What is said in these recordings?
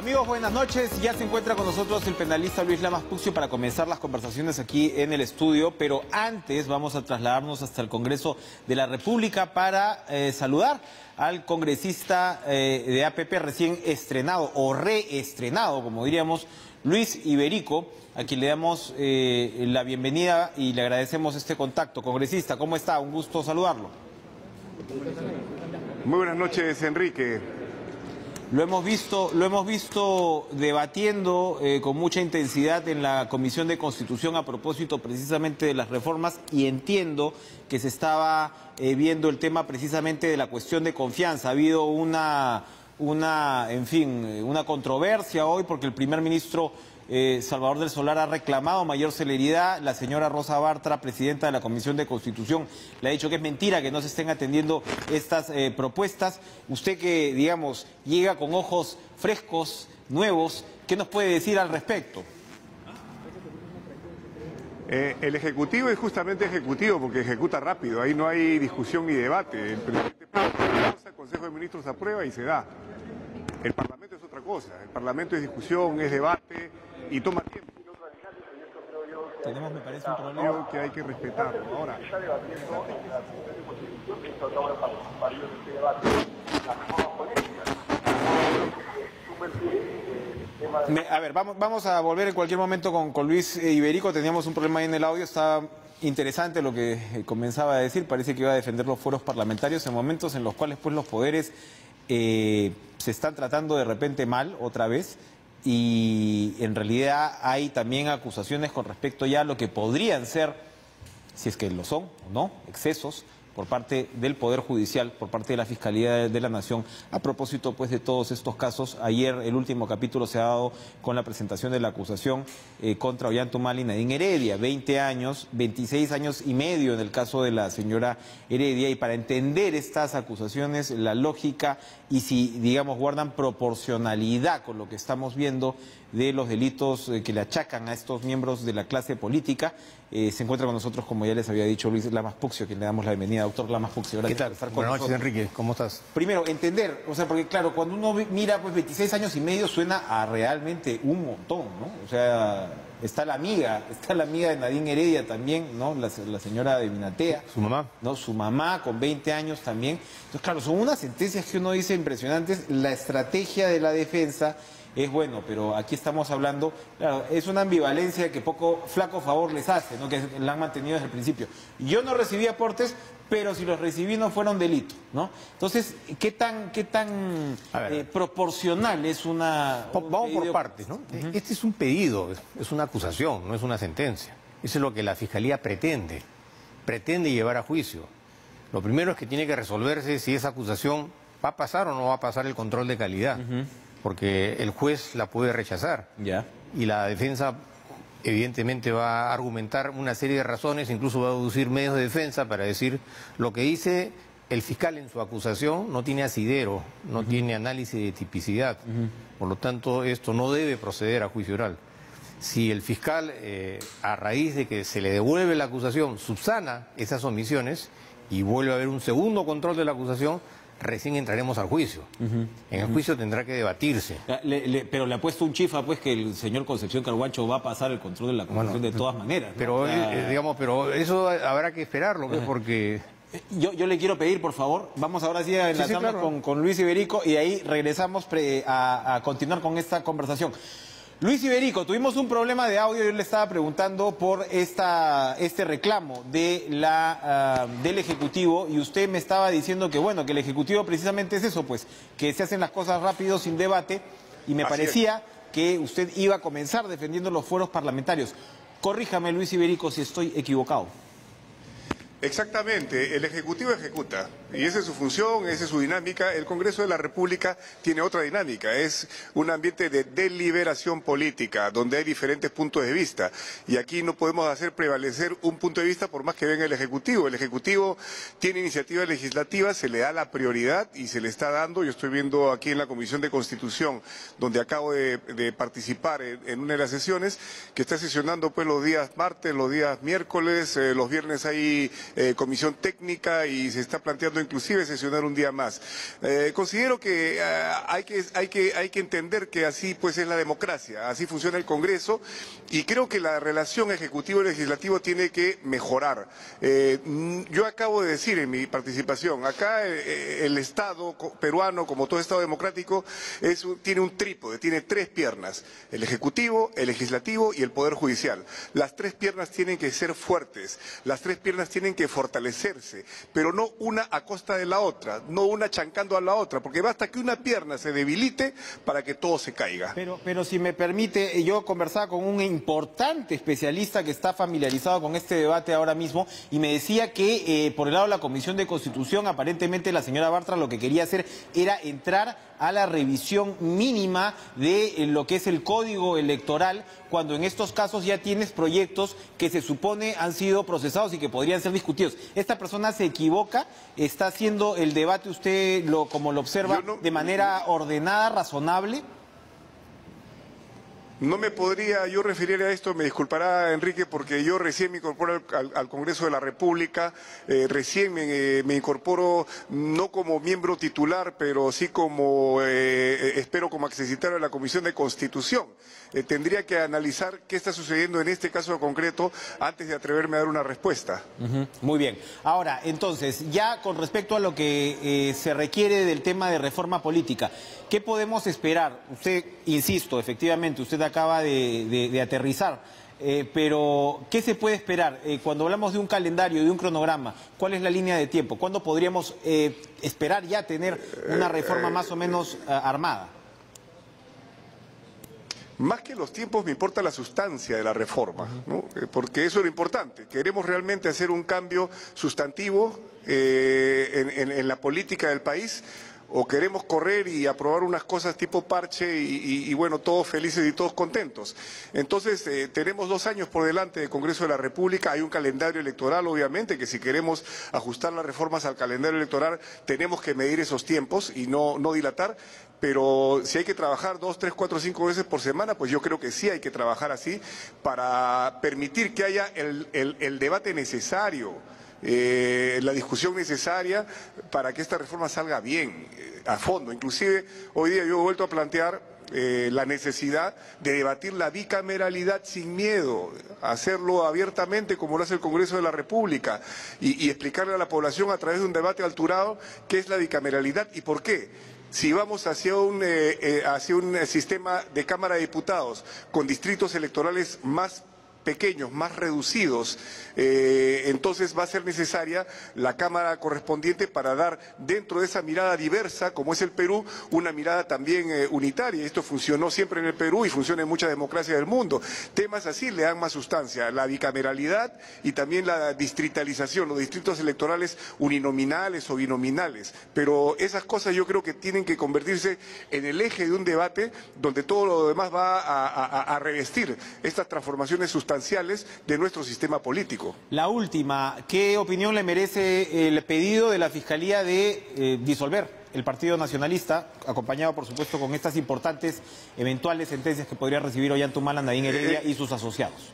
Amigos, buenas noches. Ya se encuentra con nosotros el penalista Luis Lamas Puccio para comenzar las conversaciones aquí en el estudio, pero antes vamos a trasladarnos hasta el Congreso de la República para saludar al congresista de APP recién estrenado o reestrenado, como diríamos, Luis Iberico, a quien le damos la bienvenida y le agradecemos este contacto. Congresista, ¿cómo está? Un gusto saludarlo. Muy buenas noches, Enrique. Lo hemos visto debatiendo con mucha intensidad en la Comisión de Constitución a propósito precisamente de las reformas, y entiendo que se estaba viendo el tema precisamente de la cuestión de confianza. Ha habido una controversia hoy porque el primer ministro Salvador del Solar ha reclamado mayor celeridad. La señora Rosa Bartra, presidenta de la Comisión de Constitución, le ha dicho que es mentira que no se estén atendiendo estas propuestas. Usted que, digamos, llega con ojos frescos, nuevos, ¿qué nos puede decir al respecto? El Ejecutivo es justamente Ejecutivo porque ejecuta rápido, ahí no hay discusión ni debate. El presidente pasa, el Consejo de Ministros aprueba y se da. El Parlamento es otra cosa, el Parlamento es discusión, es debate y toma tiempo. Tenemos, me parece, un problema. Creo que hay que respetarlo. Ahora, A ver, vamos a volver en cualquier momento con Luis Iberico. Teníamos un problema ahí en el audio, está interesante lo que comenzaba a decir. Parece que iba a defender los foros parlamentarios en momentos en los cuales pues los poderes se están tratando de repente mal otra vez, y en realidad hay también acusaciones con respecto ya a lo que podrían ser, si es que lo son o no, excesos por parte del Poder Judicial, por parte de la Fiscalía de la Nación, a propósito pues de todos estos casos. Ayer el último capítulo se ha dado con la presentación de la acusación contra Ollantaytamala y Nadine Heredia, 20 años, 26 años y medio en el caso de la señora Heredia, y para entender estas acusaciones, la lógica y si, digamos, guardan proporcionalidad con lo que estamos viendo de los delitos que le achacan a estos miembros de la clase política, se encuentra con nosotros, como ya les había dicho, Luis Lamas Puccio, quien le damos la bienvenida. Doctor Lamas Puccio, gracias por estar con Buenas nosotros. noches, Enrique, ¿cómo estás? Primero, entender, o sea, porque claro, cuando uno mira, pues 26 años y medio suena a realmente un montón, ¿no? O sea, está la amiga de Nadine Heredia también, ¿no? La señora de Minatea. ¿Su mamá? ¿No? Su mamá con 20 años también. Entonces, claro, son unas sentencias que uno dice impresionantes. La estrategia de la defensa es bueno, pero aquí estamos hablando, claro, es una ambivalencia que poco flaco favor les hace, ¿no? Que la han mantenido desde el principio. Yo no recibí aportes, pero si los recibí no fueron delito, ¿no? Entonces, ¿qué tan proporcional es una... Vamos por partes, ¿no? Este es un pedido, es una acusación, no es una sentencia. Eso es lo que la Fiscalía pretende llevar a juicio. Lo primero es que tiene que resolverse si esa acusación va a pasar o no va a pasar el control de calidad, porque el juez la puede rechazar. Ya. Y la defensa evidentemente va a argumentar una serie de razones, incluso va a deducir medios de defensa para decir lo que dice el fiscal en su acusación no tiene asidero, no tiene análisis de tipicidad. Por lo tanto, esto no debe proceder a juicio oral. Si el fiscal, a raíz de que se le devuelve la acusación, subsana esas omisiones y vuelve a haber un segundo control de la acusación, recién entraremos al juicio. En el juicio tendrá que debatirse. Pero le ha puesto un chifa, pues, que el señor Concepción Carhuancho va a pasar el control de la acusación de todas maneras, ¿no? Pero, pero eso habrá que esperarlo, pues, porque... Yo le quiero pedir, por favor, vamos ahora sí a enlazarnos claro, con Luis Iberico, y ahí regresamos a continuar con esta conversación. Luis Iberico, tuvimos un problema de audio. Yo le estaba preguntando por este reclamo del Ejecutivo, y usted me estaba diciendo que, bueno, que el Ejecutivo precisamente es eso, pues, que se hacen las cosas rápido, sin debate, y me parecía que usted iba a comenzar defendiendo los fueros parlamentarios. Corríjame, Luis Iberico, si estoy equivocado. Exactamente, el Ejecutivo ejecuta y esa es su función, esa es su dinámica. El Congreso de la República tiene otra dinámica, es un ambiente de deliberación política donde hay diferentes puntos de vista, y aquí no podemos hacer prevalecer un punto de vista por más que venga el Ejecutivo. El Ejecutivo tiene iniciativa legislativa, se le da la prioridad y se le está dando. Yo estoy viendo aquí en la Comisión de Constitución, donde acabo de participar en una de las sesiones, que está sesionando pues los días martes, los días miércoles, los viernes hay comisión técnica y se está planteando inclusive sesionar un día más. Considero que hay que entender que así pues es la democracia, así funciona el Congreso, y creo que la relación ejecutivo-legislativo tiene que mejorar. Yo acabo de decir en mi participación, acá el Estado peruano, como todo Estado democrático, tiene un trípode, tiene tres piernas: el Ejecutivo, el Legislativo y el Poder Judicial. Las tres piernas tienen que ser fuertes, las tres piernas tienen que fortalecerse, pero no una a costa de la otra, no una chancando a la otra, porque basta que una pierna se debilite para que todo se caiga. Pero si me permite, yo conversaba con un importante especialista que está familiarizado con este debate ahora mismo y me decía que por el lado de la Comisión de Constitución, aparentemente la señora Bartra lo que quería hacer era entrar a la revisión mínima de lo que es el código electoral, cuando en estos casos ya tienes proyectos que se supone han sido procesados y que podrían ser discutidos. ¿Esta persona se equivoca? ¿Está haciendo el debate usted, como lo observa, de manera ordenada, razonable? No me podría yo referir a esto, me disculpará Enrique, porque yo recién me incorporo al Congreso de la República, recién me incorporo no como miembro titular, pero sí como, espero como accesitario de la Comisión de Constitución. Tendría que analizar qué está sucediendo en este caso concreto antes de atreverme a dar una respuesta. Muy bien. Ahora, entonces, ya con respecto a lo que se requiere del tema de reforma política, ¿qué podemos esperar? Usted, insisto, efectivamente, usted acaba de aterrizar, pero ¿qué se puede esperar? Cuando hablamos de un calendario, de un cronograma, ¿cuál es la línea de tiempo? ¿Cuándo podríamos esperar ya tener una reforma más o menos armada? Más que los tiempos me importa la sustancia de la reforma, ¿no? Porque eso es lo importante. Queremos realmente hacer un cambio sustantivo en la política del país, o queremos correr y aprobar unas cosas tipo parche y bueno, todos felices y todos contentos. Entonces, tenemos 2 años por delante del Congreso de la República, hay un calendario electoral, obviamente, que si queremos ajustar las reformas al calendario electoral, tenemos que medir esos tiempos y no dilatar, pero si hay que trabajar 2, 3, 4, 5 veces por semana, pues yo creo que sí hay que trabajar así para permitir que haya el debate necesario, la discusión necesaria para que esta reforma salga bien, a fondo. Inclusive hoy día yo he vuelto a plantear la necesidad de debatir la bicameralidad sin miedo, hacerlo abiertamente como lo hace el Congreso de la República y explicarle a la población a través de un debate alturado qué es la bicameralidad y por qué. Si vamos hacia un sistema de Cámara de Diputados con distritos electorales más pequeños, más reducidos, entonces va a ser necesaria la Cámara correspondiente para dar dentro de esa mirada diversa, como es el Perú, una mirada también unitaria. Esto funcionó siempre en el Perú y funciona en muchas democracias del mundo. Temas así le dan más sustancia, la bicameralidad y también la distritalización, los distritos electorales uninominales o binominales. Pero esas cosas yo creo que tienen que convertirse en el eje de un debate donde todo lo demás va a revestir estas transformaciones sustanciales de nuestro sistema político. La última, ¿qué opinión le merece el pedido de la Fiscalía de disolver el Partido Nacionalista, acompañado por supuesto con estas importantes eventuales sentencias que podría recibir Ollanta-Humala, Nadine Heredia y sus asociados?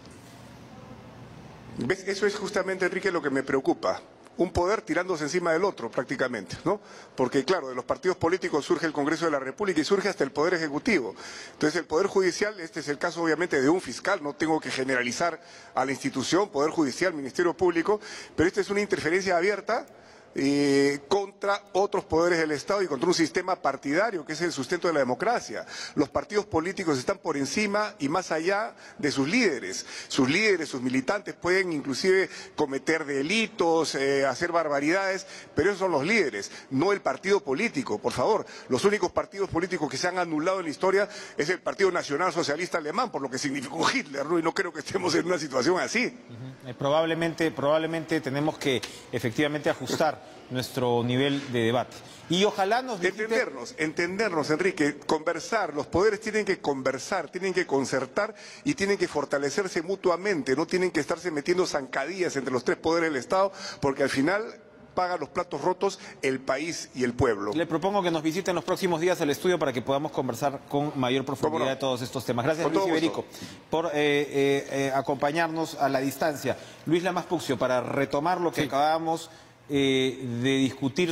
¿Ves? Eso es justamente, Enrique, lo que me preocupa. Un poder tirándose encima del otro prácticamente, ¿no? Porque claro, de los partidos políticos surge el Congreso de la República y surge hasta el Poder Ejecutivo. Entonces el Poder Judicial, este es el caso obviamente de un fiscal, no tengo que generalizar a la institución, Poder Judicial, Ministerio Público, pero esta es una interferencia abierta contra otros poderes del Estado y contra un sistema partidario que es el sustento de la democracia. Los partidos políticos están por encima y más allá de sus líderes. Sus líderes, sus militantes pueden inclusive cometer delitos, hacer barbaridades, pero esos son los líderes, no el partido político, por favor. Los únicos partidos políticos que se han anulado en la historia es el Partido Nacional Socialista Alemán, por lo que significó Hitler, ¿no? Y no creo que estemos en una situación así. Probablemente tenemos que efectivamente ajustar nuestro nivel de debate. Y ojalá nos visite... Entendernos, Enrique, conversar, los poderes tienen que conversar, tienen que concertar y tienen que fortalecerse mutuamente, no tienen que estarse metiendo zancadillas entre los tres poderes del Estado, porque al final paga los platos rotos el país y el pueblo. Le propongo que nos visite en los próximos días al estudio para que podamos conversar con mayor profundidad de todos estos temas. Gracias, Luis Iberico, por acompañarnos a la distancia. Luis Lamas Puccio, para retomar lo que acabamos de discutir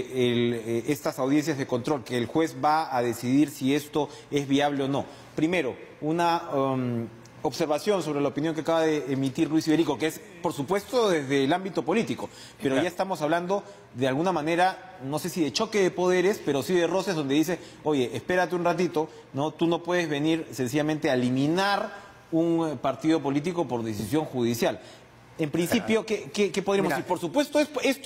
sobre estas audiencias de control, que el juez va a decidir si esto es viable o no. Primero, una observación sobre la opinión que acaba de emitir Luis Iberico, que es, por supuesto, desde el ámbito político, pero ya estamos hablando de alguna manera, no sé si de choque de poderes, pero sí de roces, donde dice, oye, espérate un ratito, ¿no? Tú no puedes venir sencillamente a eliminar un partido político por decisión judicial. En principio, ¿qué podríamos decir? Por supuesto,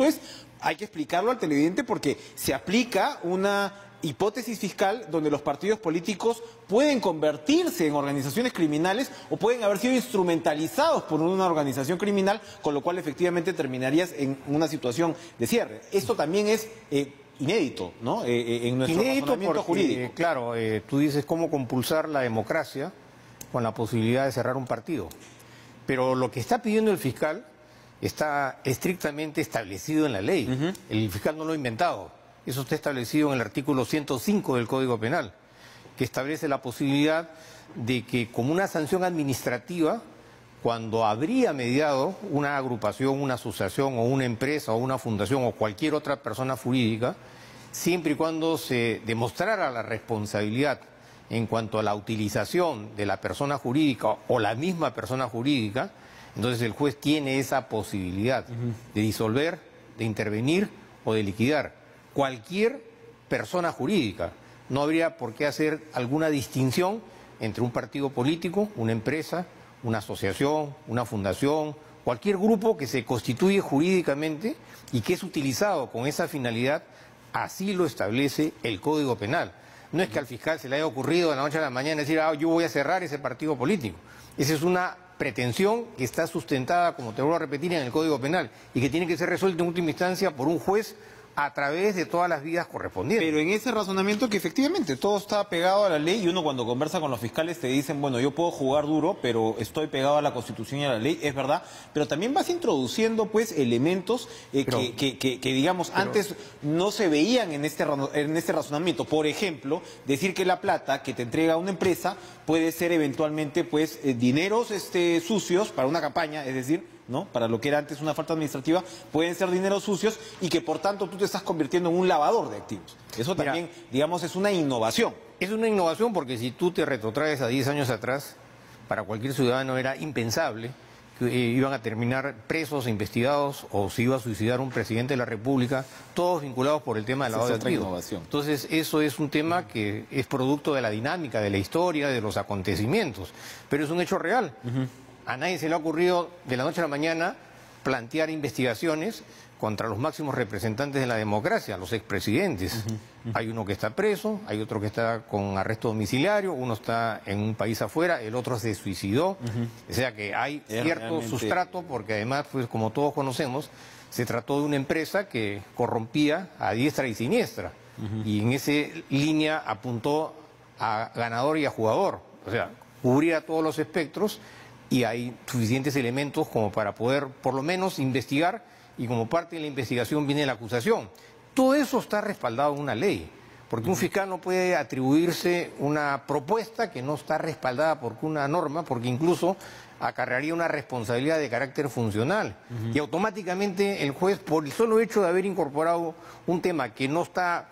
hay que explicarlo al televidente porque se aplica una hipótesis fiscal donde los partidos políticos pueden convertirse en organizaciones criminales o pueden haber sido instrumentalizados por una organización criminal, con lo cual efectivamente terminarías en una situación de cierre. Esto también es inédito, ¿no? En nuestro razonamiento jurídico. Claro, tú dices cómo compulsar la democracia con la posibilidad de cerrar un partido. Pero lo que está pidiendo el fiscal está estrictamente establecido en la ley. El fiscal no lo ha inventado. Eso está establecido en el artículo 105 del Código Penal, que establece la posibilidad de que como una sanción administrativa, cuando habría mediado una agrupación, una asociación o una empresa o una fundación o cualquier otra persona jurídica, siempre y cuando se demostrara la responsabilidad en cuanto a la utilización de la persona jurídica o la misma persona jurídica, entonces el juez tiene esa posibilidad de disolver, de intervenir o de liquidar cualquier persona jurídica. No habría por qué hacer alguna distinción entre un partido político, una empresa, una asociación, una fundación, cualquier grupo que se constituye jurídicamente y que es utilizado con esa finalidad, así lo establece el Código Penal. No es que al fiscal se le haya ocurrido de la noche a la mañana decir, yo voy a cerrar ese partido político. Esa es una pretensión que está sustentada, como te vuelvo a repetir, en el Código Penal y que tiene que ser resuelta en última instancia por un juez a través de todas las vías correspondientes. Pero en ese razonamiento que efectivamente todo está pegado a la ley y uno cuando conversa con los fiscales te dicen, bueno, yo puedo jugar duro, pero estoy pegado a la Constitución y a la ley, es verdad, pero también vas introduciendo pues elementos que digamos antes no se veían en este razonamiento. Por ejemplo, decir que la plata que te entrega una empresa puede ser eventualmente pues dineros sucios para una campaña, es decir, ¿no? Para lo que era antes una falta administrativa, pueden ser dineros sucios y que por tanto tú te estás convirtiendo en un lavador de activos. Eso también, digamos, es una innovación. Es una innovación porque si tú te retrotraes a 10 años atrás, para cualquier ciudadano era impensable que iban a terminar presos, investigados o se iba a suicidar un presidente de la República, todos vinculados por el tema del lavado de activos. Entonces eso es un tema que es producto de la dinámica, de la historia, de los acontecimientos, pero es un hecho real. A nadie se le ha ocurrido de la noche a la mañana plantear investigaciones contra los máximos representantes de la democracia, los expresidentes. Hay uno que está preso, hay otro que está con arresto domiciliario, uno está en un país afuera, el otro se suicidó. O sea que hay cierto sustrato, porque además, pues como todos conocemos, se trató de una empresa que corrompía a diestra y siniestra. Y en esa línea apuntó a ganador y a jugador. O sea, cubría todos los espectros y hay suficientes elementos como para poder por lo menos investigar y como parte de la investigación viene la acusación. Todo eso está respaldado en una ley, porque un fiscal no puede atribuirse una propuesta que no está respaldada por una norma, porque incluso acarrearía una responsabilidad de carácter funcional. Y automáticamente el juez, por el solo hecho de haber incorporado un tema que no está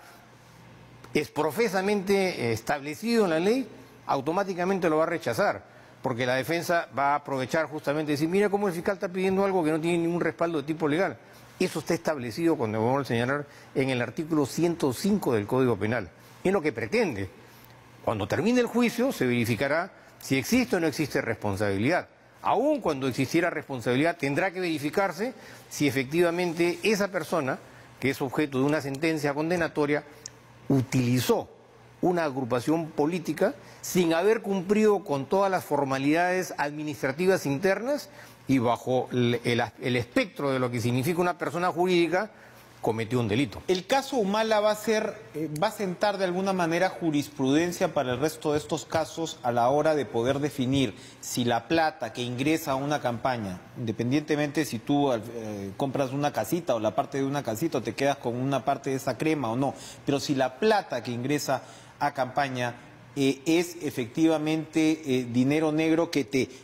profesamente establecido en la ley, automáticamente lo va a rechazar. Porque la defensa va a aprovechar justamente y decir, mira cómo el fiscal está pidiendo algo que no tiene ningún respaldo de tipo legal. Eso está establecido, cuando vamos a señalar, en el artículo 105 del Código Penal. Es lo que pretende. Cuando termine el juicio se verificará si existe o no existe responsabilidad. Aún cuando existiera responsabilidad tendrá que verificarse si efectivamente esa persona, que es objeto de una sentencia condenatoria, utilizó una agrupación política sin haber cumplido con todas las formalidades administrativas internas y bajo el espectro de lo que significa una persona jurídica, cometió un delito. ¿El caso Humala va a sentar de alguna manera jurisprudencia para el resto de estos casos a la hora de poder definir si la plata que ingresa a una campaña, independientemente si tú compras una casita o la parte de una casita o te quedas con una parte de esa crema o no, pero si la plata que ingresa a campaña es efectivamente dinero negro que te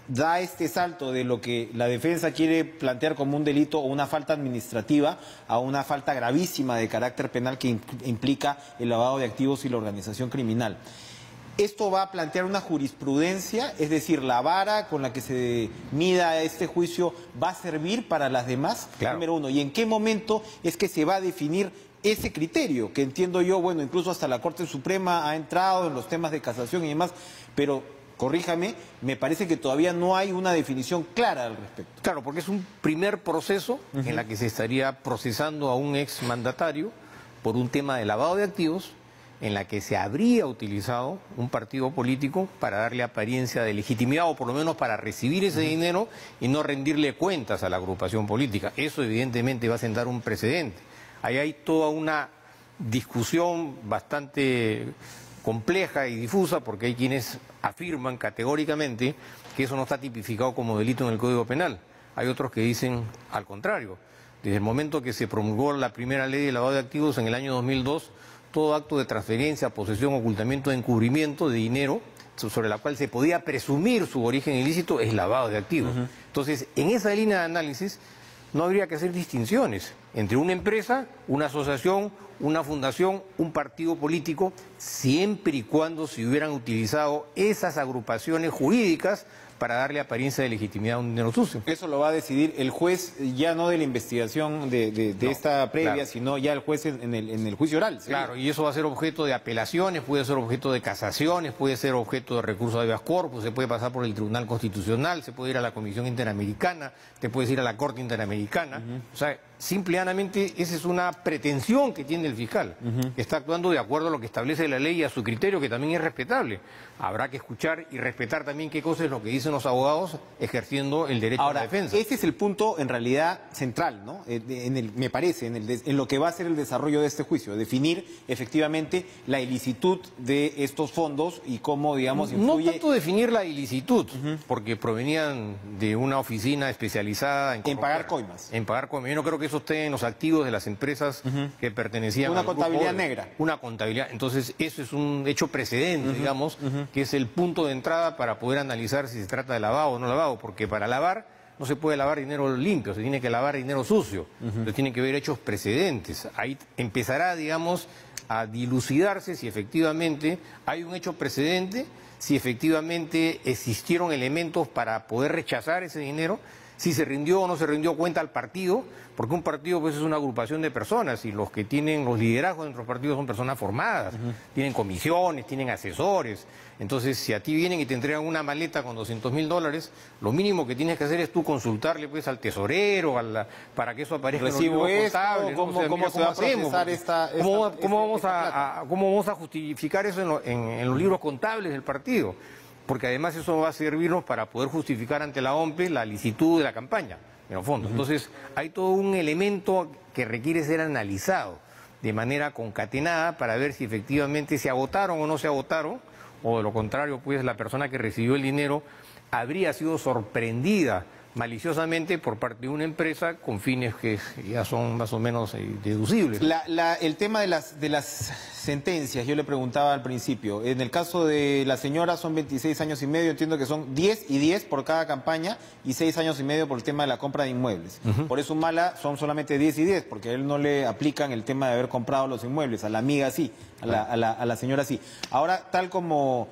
da este salto de lo que la defensa quiere plantear como un delito o una falta administrativa a una falta gravísima de carácter penal que implica el lavado de activos y la organización criminal. Esto va a plantear una jurisprudencia, es decir, la vara con la que se mida este juicio va a servir para las demás, claro. Número uno. ¿Y en qué momento es que se va a definir ese criterio? Que entiendo yo, bueno, incluso hasta la Corte Suprema ha entrado en los temas de casación y demás, pero corríjame, me parece que todavía no hay una definición clara al respecto. Claro, porque es un primer proceso en la que se estaría procesando a un exmandatario por un tema de lavado de activos, en la que se habría utilizado un partido político para darle apariencia de legitimidad o por lo menos para recibir ese dinero y no rendirle cuentas a la agrupación política. Eso evidentemente va a sentar un precedente. Ahí hay toda una discusión bastante compleja y difusa porque hay quienes afirman categóricamente que eso no está tipificado como delito en el Código Penal. Hay otros que dicen al contrario. Desde el momento que se promulgó la primera ley de lavado de activos en el año 2002, todo acto de transferencia, posesión, ocultamiento, encubrimiento de dinero sobre la cual se podía presumir su origen ilícito es lavado de activos. Entonces, en esa línea de análisis no habría que hacer distinciones entre una empresa, una asociación, una fundación, un partido político, siempre y cuando se hubieran utilizado esas agrupaciones jurídicas para darle apariencia de legitimidad a un dinero sucio. Eso lo va a decidir el juez, ya no de la investigación de esta previa, claro. Sino ya el juez en el juicio oral. ¿Sí? Claro, y eso va a ser objeto de apelaciones, puede ser objeto de casaciones, puede ser objeto de recurso de habeas corpus, se puede pasar por el Tribunal Constitucional, se puede ir a la Comisión Interamericana, te puedes ir a la Corte Interamericana. O sea, simplemente esa es una pretensión que tiene el fiscal, que está actuando de acuerdo a lo que establece la ley y a su criterio, que también es respetable. Habrá que escuchar y respetar también qué cosa es lo que dicen los abogados ejerciendo el derecho a la defensa. Ese es el punto en realidad central, ¿no? Me parece, en lo que va a ser el desarrollo de este juicio, definir efectivamente la ilicitud de estos fondos y cómo, digamos, influye... No tanto definir la ilicitud, porque provenían de una oficina especializada en pagar coimas. En pagar coimas. Yo no creo que eso esté en los activos de las empresas que pertenecían una al contabilidad grupo, negra. Una contabilidad. Entonces, eso es un hecho precedente, digamos, que es el punto de entrada para poder analizar si se trata de lavado o no lavado, porque para lavar no se puede lavar dinero limpio, se tiene que lavar dinero sucio. Entonces, tienen que haber hechos precedentes. Ahí empezará, digamos, a dilucidarse si efectivamente hay un hecho precedente, si efectivamente existieron elementos para poder rechazar ese dinero, si se rindió o no se rindió cuenta al partido, porque un partido pues es una agrupación de personas y los que tienen los liderazgos dentro de los partidos son personas formadas, tienen comisiones, tienen asesores. Entonces, si a ti vienen y te entregan una maleta con $200.000, lo mínimo que tienes que hacer es tú consultarle pues al tesorero, para que eso aparezca en los libros contables. ¿Cómo se va a procesar esta ¿Cómo vamos a justificar eso en los libros contables del partido? Porque además eso va a servirnos para poder justificar ante la OMPE la licitud de la campaña, en el fondo. Entonces, hay todo un elemento que requiere ser analizado de manera concatenada para ver si efectivamente se agotaron o no se agotaron, o de lo contrario, pues la persona que recibió el dinero habría sido sorprendida maliciosamente por parte de una empresa con fines que ya son más o menos deducibles. El tema de las sentencias, yo le preguntaba al principio, en el caso de la señora son 26 años y medio, entiendo que son 10 y 10 por cada campaña y 6 años y medio por el tema de la compra de inmuebles. Por eso Humala son solamente 10 y 10, porque a él no le aplican el tema de haber comprado los inmuebles, a la amiga sí, a la señora sí. Ahora, tal como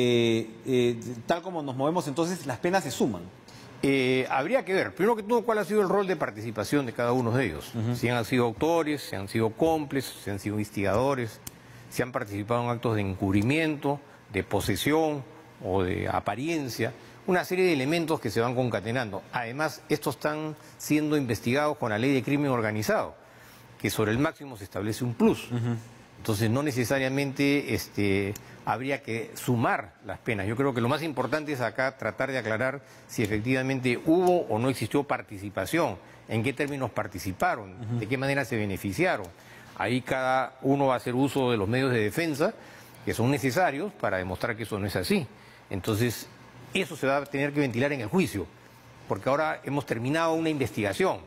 nos movemos, entonces las penas se suman. Habría que ver, primero que todo, cuál ha sido el rol de participación de cada uno de ellos. Si han sido autores, si han sido cómplices, si han sido instigadores, si han participado en actos de encubrimiento, de posesión o de apariencia, una serie de elementos que se van concatenando. Además, estos están siendo investigados con la ley de crimen organizado, que sobre el máximo se establece un plus. Entonces, no necesariamente habría que sumar las penas. Yo creo que lo más importante es acá tratar de aclarar si efectivamente hubo o no existió participación, en qué términos participaron, de qué manera se beneficiaron. Ahí cada uno va a hacer uso de los medios de defensa que son necesarios para demostrar que eso no es así. Entonces, eso se va a tener que ventilar en el juicio, porque ahora hemos terminado una investigación.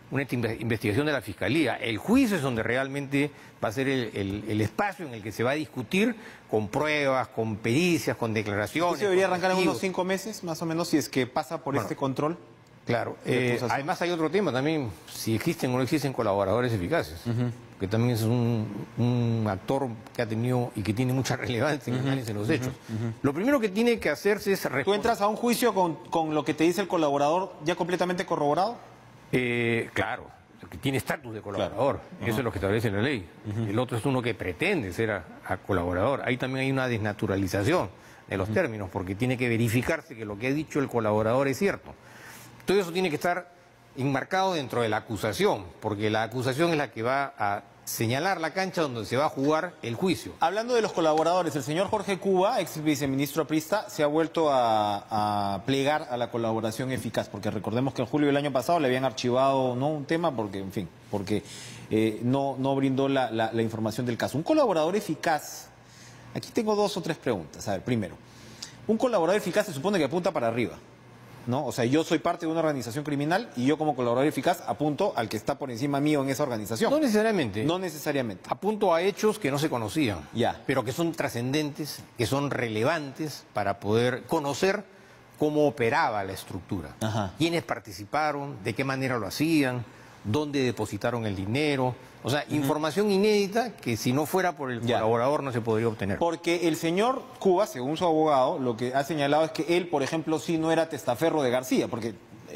una investigación de la Fiscalía. El juicio es donde realmente va a ser el espacio en el que se va a discutir con pruebas, con pericias, con declaraciones. ¿Eso debería con arrancar en testigos. unos 5 meses, más o menos, si es que pasa por este control? Claro. de acusación? Además hay otro tema también, si existen o no existen colaboradores eficaces, que también es un actor que ha tenido y que tiene mucha relevancia en el análisis de los hechos. Lo primero que tiene que hacerse es ¿Tú entras a un juicio con lo que te dice el colaborador ya completamente corroborado? Claro, que tiene estatus de colaborador, eso es lo que establece la ley. El otro es uno que pretende ser a colaborador. Ahí también hay una desnaturalización de los términos, porque tiene que verificarse que lo que ha dicho el colaborador es cierto. Todo eso tiene que estar enmarcado dentro de la acusación, porque la acusación es la que va a señalar la cancha donde se va a jugar el juicio. Hablando de los colaboradores, el señor Jorge Cuba, ex viceministro aprista, se ha vuelto a plegar a la colaboración eficaz, porque recordemos que en julio del año pasado le habían archivado un tema porque, en fin, porque no brindó la información del caso. Un colaborador eficaz, aquí tengo 2 o 3 preguntas. A ver, primero, un colaborador eficaz se supone que apunta para arriba, ¿no? O sea, yo soy parte de una organización criminal y yo como colaborador eficaz apunto al que está por encima mío en esa organización. No necesariamente. No necesariamente. Apunto a hechos que no se conocían, Ya. pero que son trascendentes, que son relevantes para poder conocer cómo operaba la estructura. Ajá. Quiénes participaron, de qué manera lo hacían, dónde depositaron el dinero. O sea, información inédita que si no fuera por el Ya. colaborador no se podría obtener. Porque el señor Cuba, según su abogado, lo que ha señalado es que él, por ejemplo, sí no era testaferro de García, porque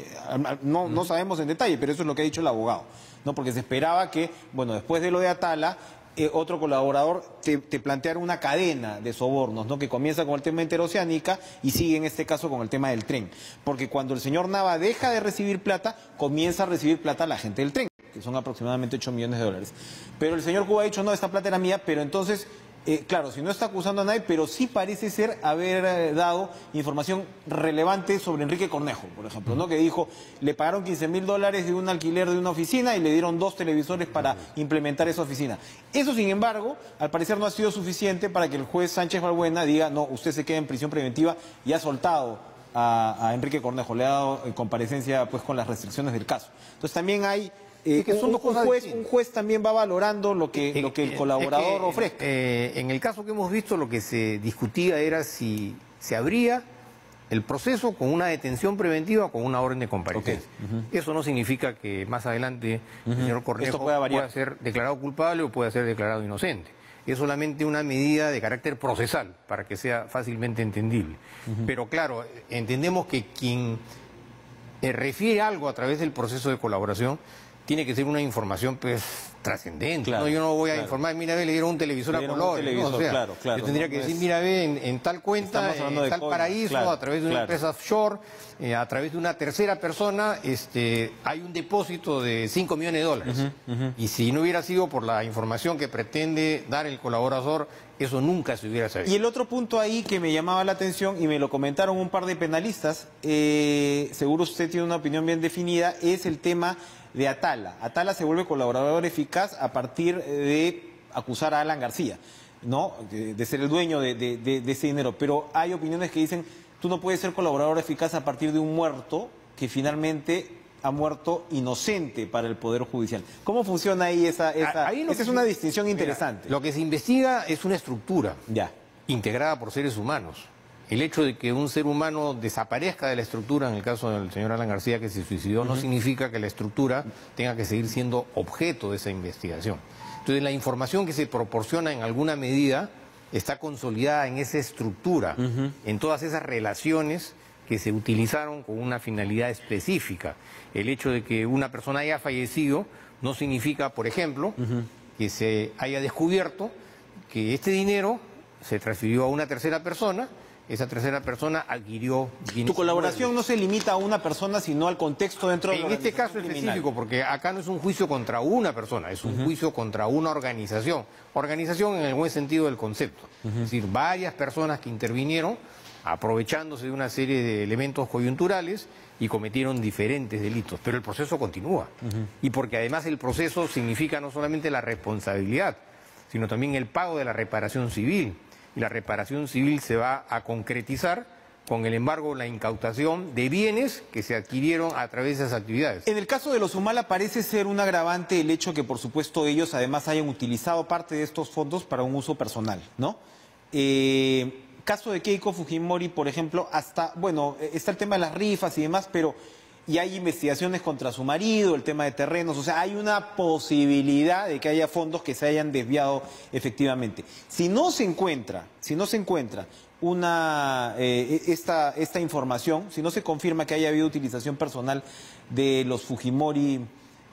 no sabemos en detalle, pero eso es lo que ha dicho el abogado, ¿no? Porque se esperaba que, bueno, después de lo de Atala, otro colaborador te planteara una cadena de sobornos, ¿no? Que comienza con el tema interoceánica y sigue en este caso con el tema del tren. Porque cuando el señor Nava deja de recibir plata, comienza a recibir plata la gente del tren, que son aproximadamente 8 millones de dólares. Pero el señor Cuba ha dicho, no, esta plata era mía, pero entonces, claro, si no está acusando a nadie, pero sí parece ser haber dado información relevante sobre Enrique Cornejo, por ejemplo, ¿no? Que dijo, le pagaron $15.000 de un alquiler de una oficina y le dieron 2 televisores para implementar esa oficina. Eso, sin embargo, al parecer no ha sido suficiente para que el juez Sánchez Balbuena diga, no, usted se queda en prisión preventiva y ha soltado a Enrique Cornejo, le ha dado comparecencia pues con las restricciones del caso. Entonces también hay... que son dos cosas un juez también va valorando lo que el colaborador ofrezca. En el caso que hemos visto, lo que se discutía era si se abría el proceso con una detención preventiva o con una orden de comparecencia. Eso no significa que más adelante el señor Cornejo pueda ser declarado culpable o pueda ser declarado inocente. Es solamente una medida de carácter procesal para que sea fácilmente entendible. Pero claro, entendemos que quien refiere algo a través del proceso de colaboración tiene que ser una información pues trascendente. Claro, ¿no? Yo no voy a informar, mira, ve, le dieron un televisor a colores. ¿No? O sea, yo tendría que decir, mira, ve, en tal cuenta, en tal paraíso, a través de una empresa offshore, a través de una tercera persona, hay un depósito de $5 millones. Y si no hubiera sido por la información que pretende dar el colaborador, eso nunca se hubiera sabido. Y el otro punto ahí que me llamaba la atención, y me lo comentaron un par de penalistas, seguro usted tiene una opinión bien definida, es el tema de Atala. Atala se vuelve colaborador eficaz a partir de acusar a Alan García, ¿no? De ser el dueño de ese dinero. Pero hay opiniones que dicen, tú no puedes ser colaborador eficaz a partir de un muerto que finalmente ha muerto inocente para el Poder Judicial. ¿Cómo funciona ahí esa es una distinción interesante? Lo que se investiga es una estructura integrada por seres humanos. El hecho de que un ser humano desaparezca de la estructura, en el caso del señor Alan García que se suicidó, no significa que la estructura tenga que seguir siendo objeto de esa investigación. Entonces la información que se proporciona en alguna medida está consolidada en esa estructura, en todas esas relaciones que se utilizaron con una finalidad específica. El hecho de que una persona haya fallecido no significa, por ejemplo, que se haya descubierto que este dinero se transfirió a una tercera persona. Esa tercera persona adquirió bienes. Tu colaboración no se limita a una persona, sino al contexto dentro de la organización. En este caso específico, porque acá no es un juicio contra una persona, es un juicio contra una organización. Organización en el buen sentido del concepto. Es decir, varias personas que intervinieron aprovechándose de una serie de elementos coyunturales y cometieron diferentes delitos. Pero el proceso continúa. Y porque además el proceso significa no solamente la responsabilidad, sino también el pago de la reparación civil. Y la reparación civil se va a concretizar con el embargo, la incautación de bienes que se adquirieron a través de esas actividades. En el caso de los Humala parece ser un agravante el hecho que, por supuesto, ellos además hayan utilizado parte de estos fondos para un uso personal, ¿no? Caso de Keiko Fujimori, por ejemplo, hasta, bueno, está el tema de las rifas y demás, pero y hay investigaciones contra su marido, el tema de terrenos, o sea, hay una posibilidad de que haya fondos que se hayan desviado efectivamente. Si no se encuentra esta información, si no se confirma que haya habido utilización personal de los Fujimori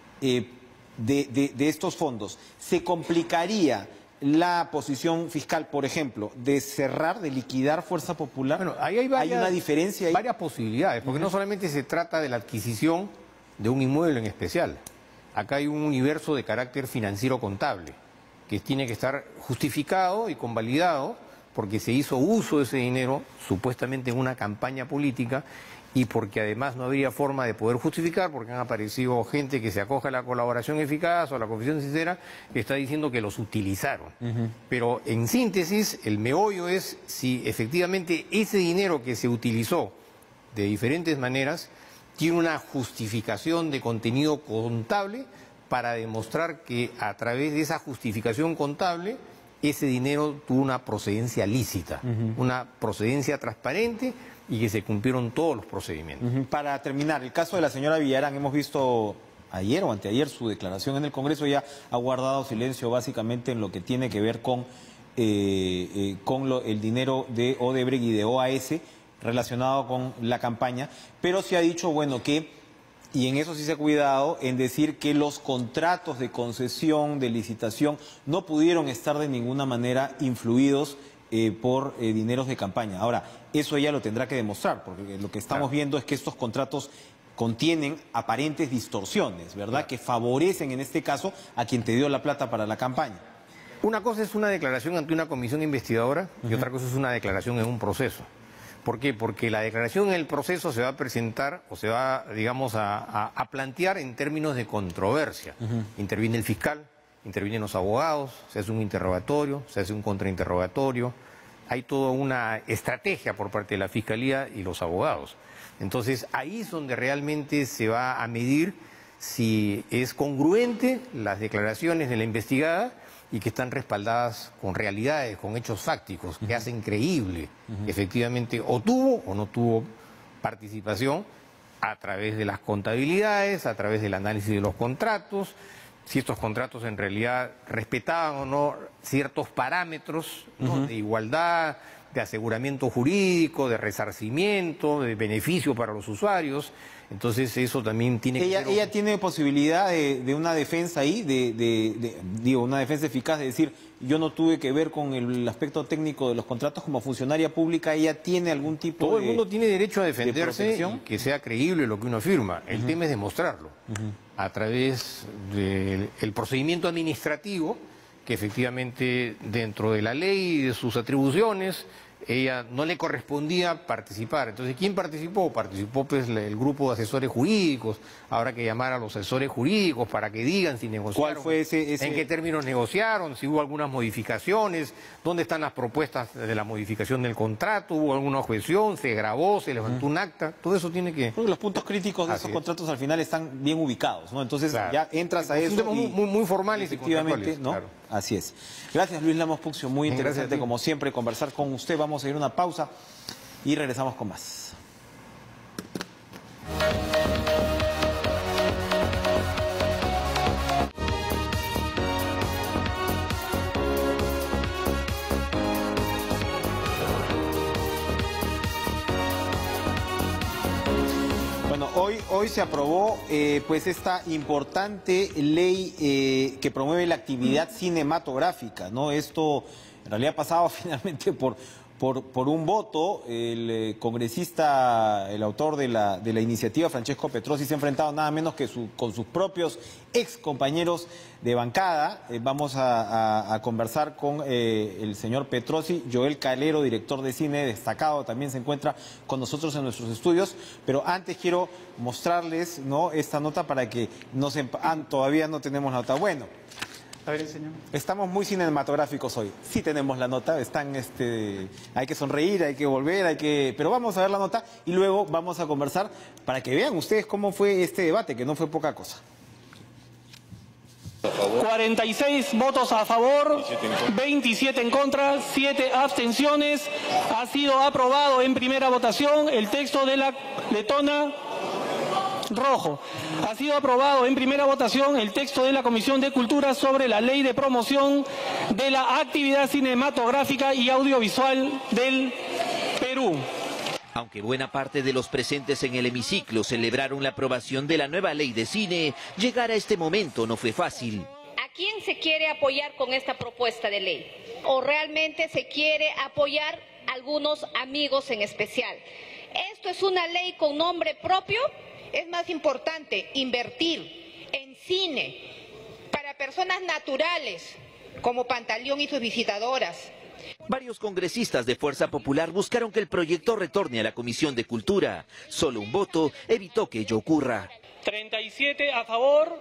de estos fondos, se complicaría la posición fiscal, por ejemplo, de cerrar, de liquidar Fuerza Popular. Bueno, ahí hay una diferencia ahí. Varias posibilidades, porque no solamente se trata de la adquisición de un inmueble en especial. Acá hay un universo de carácter financiero contable que tiene que estar justificado y convalidado porque se hizo uso de ese dinero supuestamente en una campaña política y porque además no habría forma de poder justificar, porque han aparecido gente que se acoge a la colaboración eficaz o a la confesión sincera, que está diciendo que los utilizaron. Pero en síntesis, el meollo es si efectivamente ese dinero que se utilizó de diferentes maneras tiene una justificación de contenido contable para demostrar que a través de esa justificación contable ese dinero tuvo una procedencia lícita, una procedencia transparente y que se cumplieron todos los procedimientos. Para terminar, el caso de la señora Villarán, hemos visto ayer o anteayer su declaración en el Congreso, ya ha guardado silencio básicamente en lo que tiene que ver con el dinero de Odebrecht y de OAS relacionado con la campaña, pero se ha dicho, bueno, que, y en eso sí se ha cuidado, en decir que los contratos de concesión, de licitación, no pudieron estar de ninguna manera influidos por dineros de campaña. Ahora, eso ella lo tendrá que demostrar, porque lo que estamos viendo es que estos contratos contienen aparentes distorsiones, ¿verdad? Que favorecen en este caso a quien te dio la plata para la campaña. Una cosa es una declaración ante una comisión investigadora y otra cosa es una declaración en un proceso. ¿Por qué? Porque la declaración en el proceso se va a presentar o se va, digamos, a plantear en términos de controversia. Interviene el fiscal, intervienen los abogados, se hace un interrogatorio, se hace un contrainterrogatorio. Hay toda una estrategia por parte de la Fiscalía y los abogados. Entonces, ahí es donde realmente se va a medir si es congruente las declaraciones de la investigada y que están respaldadas con realidades, con hechos fácticos, que hacen creíble que efectivamente o tuvo o no tuvo participación a través de las contabilidades, a través del análisis de los contratos, si estos contratos en realidad respetaban o no ciertos parámetros, ¿no? De igualdad, de aseguramiento jurídico, de resarcimiento, de beneficio para los usuarios. Entonces eso también tiene que ser... Ella tiene posibilidad de una defensa ahí, digo, una defensa eficaz de decir, yo no tuve que ver con el aspecto técnico de los contratos como funcionaria pública, ella tiene algún tipo de... Todo el mundo tiene derecho a defenderse y que sea creíble lo que uno afirma. El tema es demostrarlo a través del procedimiento administrativo, que efectivamente dentro de la ley y de sus atribuciones ella no le correspondía participar. Entonces, ¿quién participó? Participó pues el grupo de asesores jurídicos. Habrá que llamar a los asesores jurídicos para que digan si negociaron. ¿Cuál fue ese...? ¿En qué términos negociaron? Si hubo algunas modificaciones. ¿Dónde están las propuestas de la modificación del contrato? ¿Hubo alguna objeción? ¿Se grabó? ¿Se levantó un acta? Todo eso tiene que... Los puntos críticos de esos contratos al final están bien ubicados, ¿no? Entonces ya entras a eso y... Muy formales efectivamente, y ¿no? claro. Así es. Gracias, Luis Lamos Puccio. Muy interesante, como siempre, conversar con usted. Vamos a ir a una pausa y regresamos con más. Bueno, hoy se aprobó pues esta importante ley que promueve la actividad cinematográfica, ¿no? Esto en realidad pasaba finalmente por un voto. El congresista, el autor de la iniciativa, Francesco Petrosi, se ha enfrentado nada menos que con sus propios ex compañeros de bancada. Vamos a conversar con el señor Petrosi. Joel Calero, director de cine destacado, también se encuentra con nosotros en nuestros estudios. Pero antes quiero mostrarles, ¿no?, esta nota para que todavía no tenemos la nota. Bueno, A ver, señor. Estamos muy cinematográficos hoy. Sí tenemos la nota, hay que sonreír, hay que volver, pero vamos a ver la nota y luego vamos a conversar para que vean ustedes cómo fue este debate, que no fue poca cosa. 46 votos a favor, 27 en contra, 7 abstenciones. Ha sido aprobado en primera votación el texto de la letona rojo. Ha sido aprobado en primera votación el texto de la Comisión de Cultura sobre la Ley de Promoción de la Actividad Cinematográfica y Audiovisual del Perú. Aunque buena parte de los presentes en el hemiciclo celebraron la aprobación de la nueva ley de cine, llegar a este momento no fue fácil. ¿A quién se quiere apoyar con esta propuesta de ley? ¿O realmente se quiere apoyar a algunos amigos en especial? ¿Esto es una ley con nombre propio? Es más importante invertir en cine para personas naturales como Pantaleón y sus visitadoras. Varios congresistas de Fuerza Popular buscaron que el proyecto retorne a la Comisión de Cultura. Solo un voto evitó que ello ocurra. 37 a favor,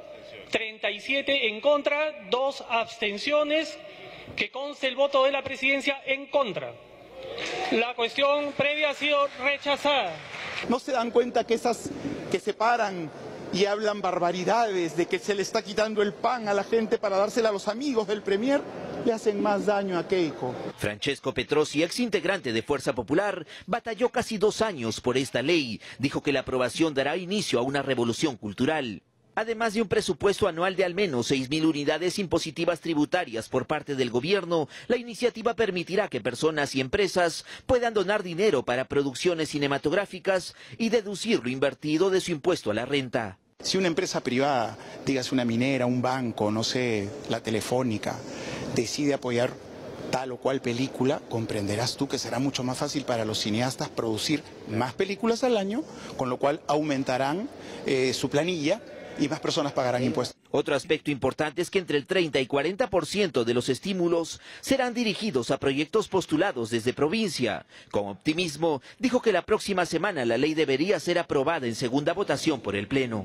37 en contra, 2 abstenciones. Que conste el voto de la presidencia en contra. La cuestión previa ha sido rechazada. ¿No se dan cuenta que esas que se paran y hablan barbaridades de que se le está quitando el pan a la gente para dársela a los amigos del Premier, le hacen más daño a Keiko? Francesco Petrosi, ex integrante de Fuerza Popular, batalló casi 2 años por esta ley. Dijo que la aprobación dará inicio a una revolución cultural. Además de un presupuesto anual de al menos 6.000 unidades impositivas tributarias por parte del gobierno, la iniciativa permitirá que personas y empresas puedan donar dinero para producciones cinematográficas y deducir lo invertido de su impuesto a la renta. Si una empresa privada, dígase una minera, un banco, no sé, la Telefónica, decide apoyar tal o cual película, comprenderás tú que será mucho más fácil para los cineastas producir más películas al año, con lo cual aumentarán su planilla y más personas pagarán impuestos. Otro aspecto importante es que entre el 30 y 40% de los estímulos serán dirigidos a proyectos postulados desde provincia. Con optimismo, dijo que la próxima semana la ley debería ser aprobada en segunda votación por el Pleno.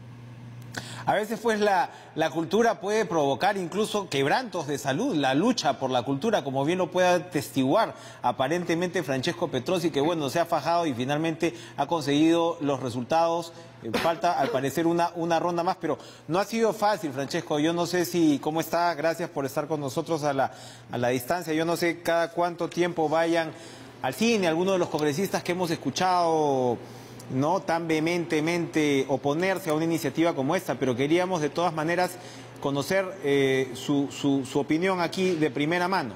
A veces pues la cultura puede provocar incluso quebrantos de salud, la lucha por la cultura, como bien lo puede atestiguar aparentemente Francesco Petrosi, que bueno, se ha fajado y finalmente ha conseguido los resultados. Falta al parecer una ronda más, pero no ha sido fácil, Francesco. Yo no sé cómo está, gracias por estar con nosotros a la distancia. Yo no sé cada cuánto tiempo vayan al cine algunos de los congresistas que hemos escuchado no tan vehementemente oponerse a una iniciativa como esta, pero queríamos de todas maneras conocer su opinión aquí de primera mano.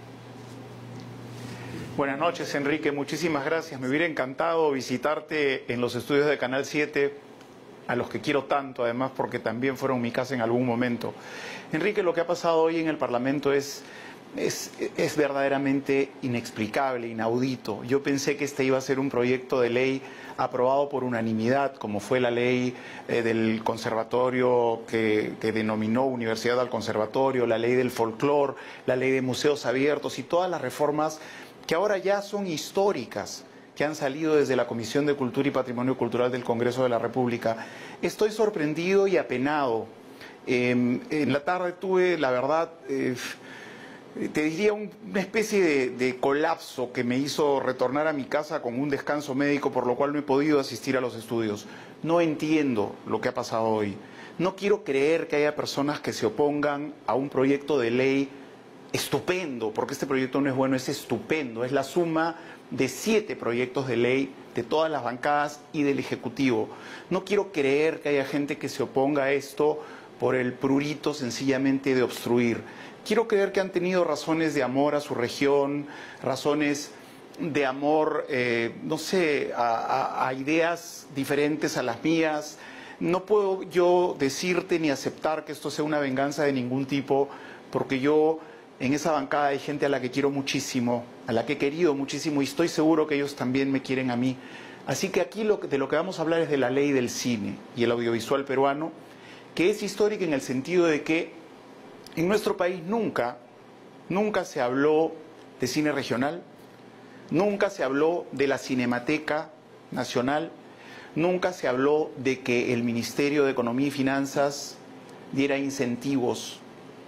Buenas noches, Enrique, muchísimas gracias. Me hubiera encantado visitarte en los estudios de Canal 7, a los que quiero tanto, además, porque también fueron mi casa en algún momento. Enrique, lo que ha pasado hoy en el Parlamento es verdaderamente inexplicable, inaudito. Yo pensé que este iba a ser un proyecto de ley aprobado por unanimidad, como fue la ley del conservatorio que denominó Universidad al Conservatorio, la ley del folclore, la ley de museos abiertos y todas las reformas que ahora ya son históricas, que han salido desde la Comisión de Cultura y Patrimonio Cultural del Congreso de la República. Estoy sorprendido y apenado. En la tarde tuve, la verdad, te diría una especie de colapso que me hizo retornar a mi casa con un descanso médico, por lo cual no he podido asistir a los estudios. No entiendo lo que ha pasado hoy. No quiero creer que haya personas que se opongan a un proyecto de ley estupendo, porque este proyecto no es bueno, es estupendo. Es la suma de 7 proyectos de ley de todas las bancadas y del Ejecutivo. No quiero creer que haya gente que se oponga a esto por el prurito sencillamente de obstruir. Quiero creer que han tenido razones de amor a su región, razones de amor, no sé, a ideas diferentes a las mías. No puedo yo decirte ni aceptar que esto sea una venganza de ningún tipo, porque yo en esa bancada hay gente a la que quiero muchísimo, a la que he querido muchísimo y estoy seguro que ellos también me quieren a mí. Así que aquí de lo que vamos a hablar es de la ley del cine y el audiovisual peruano, que es histórica en el sentido de que en nuestro país nunca se habló de cine regional, nunca se habló de la Cinemateca Nacional, nunca se habló de que el Ministerio de Economía y Finanzas diera incentivos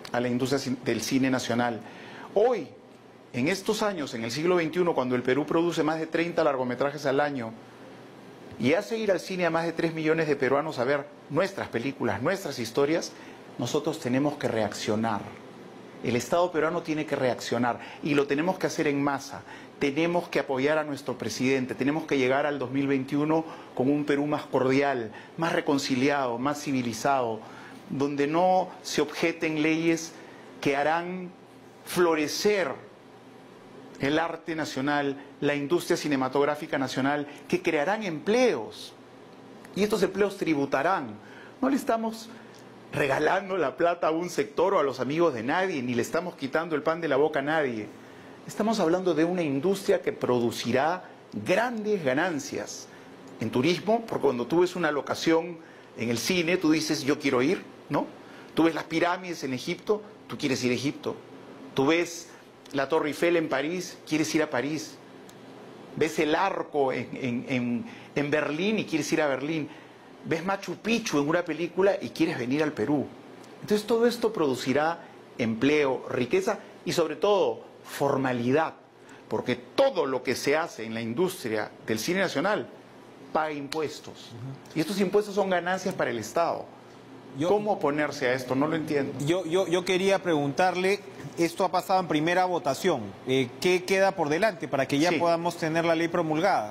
a la industria del cine nacional. Hoy, en estos años, en el siglo XXI, cuando el Perú produce más de 30 largometrajes al año y hace ir al cine a más de 3 millones de peruanos a ver nuestras películas, nuestras historias, nosotros tenemos que reaccionar. El Estado peruano tiene que reaccionar y lo tenemos que hacer en masa. Tenemos que apoyar a nuestro presidente, tenemos que llegar al 2021 con un Perú más cordial, más reconciliado, más civilizado, donde no se objeten leyes que harán florecer el arte nacional, la industria cinematográfica nacional, que crearán empleos. Y estos empleos tributarán. No le estamos regalando la plata a un sector o a los amigos de nadie, ni le estamos quitando el pan de la boca a nadie. Estamos hablando de una industria que producirá grandes ganancias en turismo, porque cuando tú ves una locación en el cine, tú dices, yo quiero ir, ¿no? Tú ves las pirámides en Egipto, tú quieres ir a Egipto. Tú ves la Torre Eiffel en París, quieres ir a París. Ves el arco en Berlín y quieres ir a Berlín. Ves Machu Picchu en una película y quieres venir al Perú. Entonces todo esto producirá empleo, riqueza y sobre todo formalidad, porque todo lo que se hace en la industria del cine nacional paga impuestos. Y estos impuestos son ganancias para el Estado. ¿Cómo oponerse a esto? No lo entiendo. Yo quería preguntarle, esto ha pasado en primera votación, ¿qué queda por delante para que ya podamos tener la ley promulgada?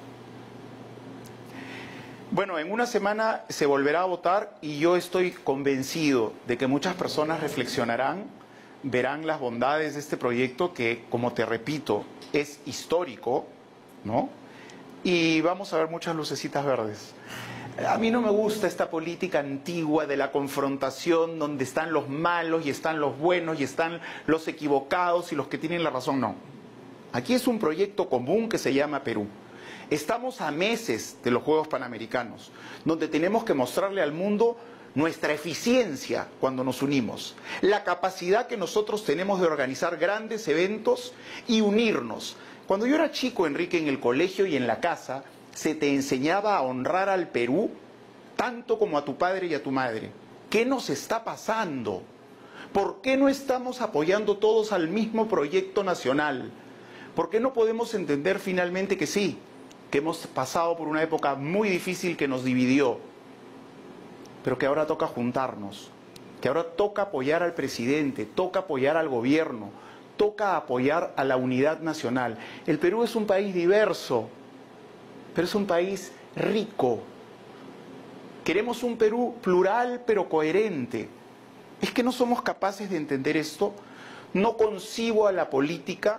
Bueno, en una semana se volverá a votar y yo estoy convencido de que muchas personas reflexionarán, verán las bondades de este proyecto que, como te repito, es histórico, ¿no? Y vamos a ver muchas lucecitas verdes. A mí no me gusta esta política antigua de la confrontación donde están los malos y están los buenos y están los equivocados y los que tienen la razón. No. Aquí es un proyecto común que se llama Perú. Estamos a meses de los Juegos Panamericanos, donde tenemos que mostrarle al mundo nuestra eficiencia cuando nos unimos, la capacidad que nosotros tenemos de organizar grandes eventos y unirnos. Cuando yo era chico, Enrique, en el colegio y en la casa, se te enseñaba a honrar al Perú tanto como a tu padre y a tu madre. ¿Qué nos está pasando? ¿Por qué no estamos apoyando todos al mismo proyecto nacional? ¿Por qué no podemos entender finalmente que sí, que hemos pasado por una época muy difícil que nos dividió, pero que ahora toca juntarnos, que ahora toca apoyar al presidente, toca apoyar al gobierno, toca apoyar a la unidad nacional? El Perú es un país diverso, pero es un país rico. Queremos un Perú plural pero coherente. ¿Es que no somos capaces de entender esto? No concibo a la política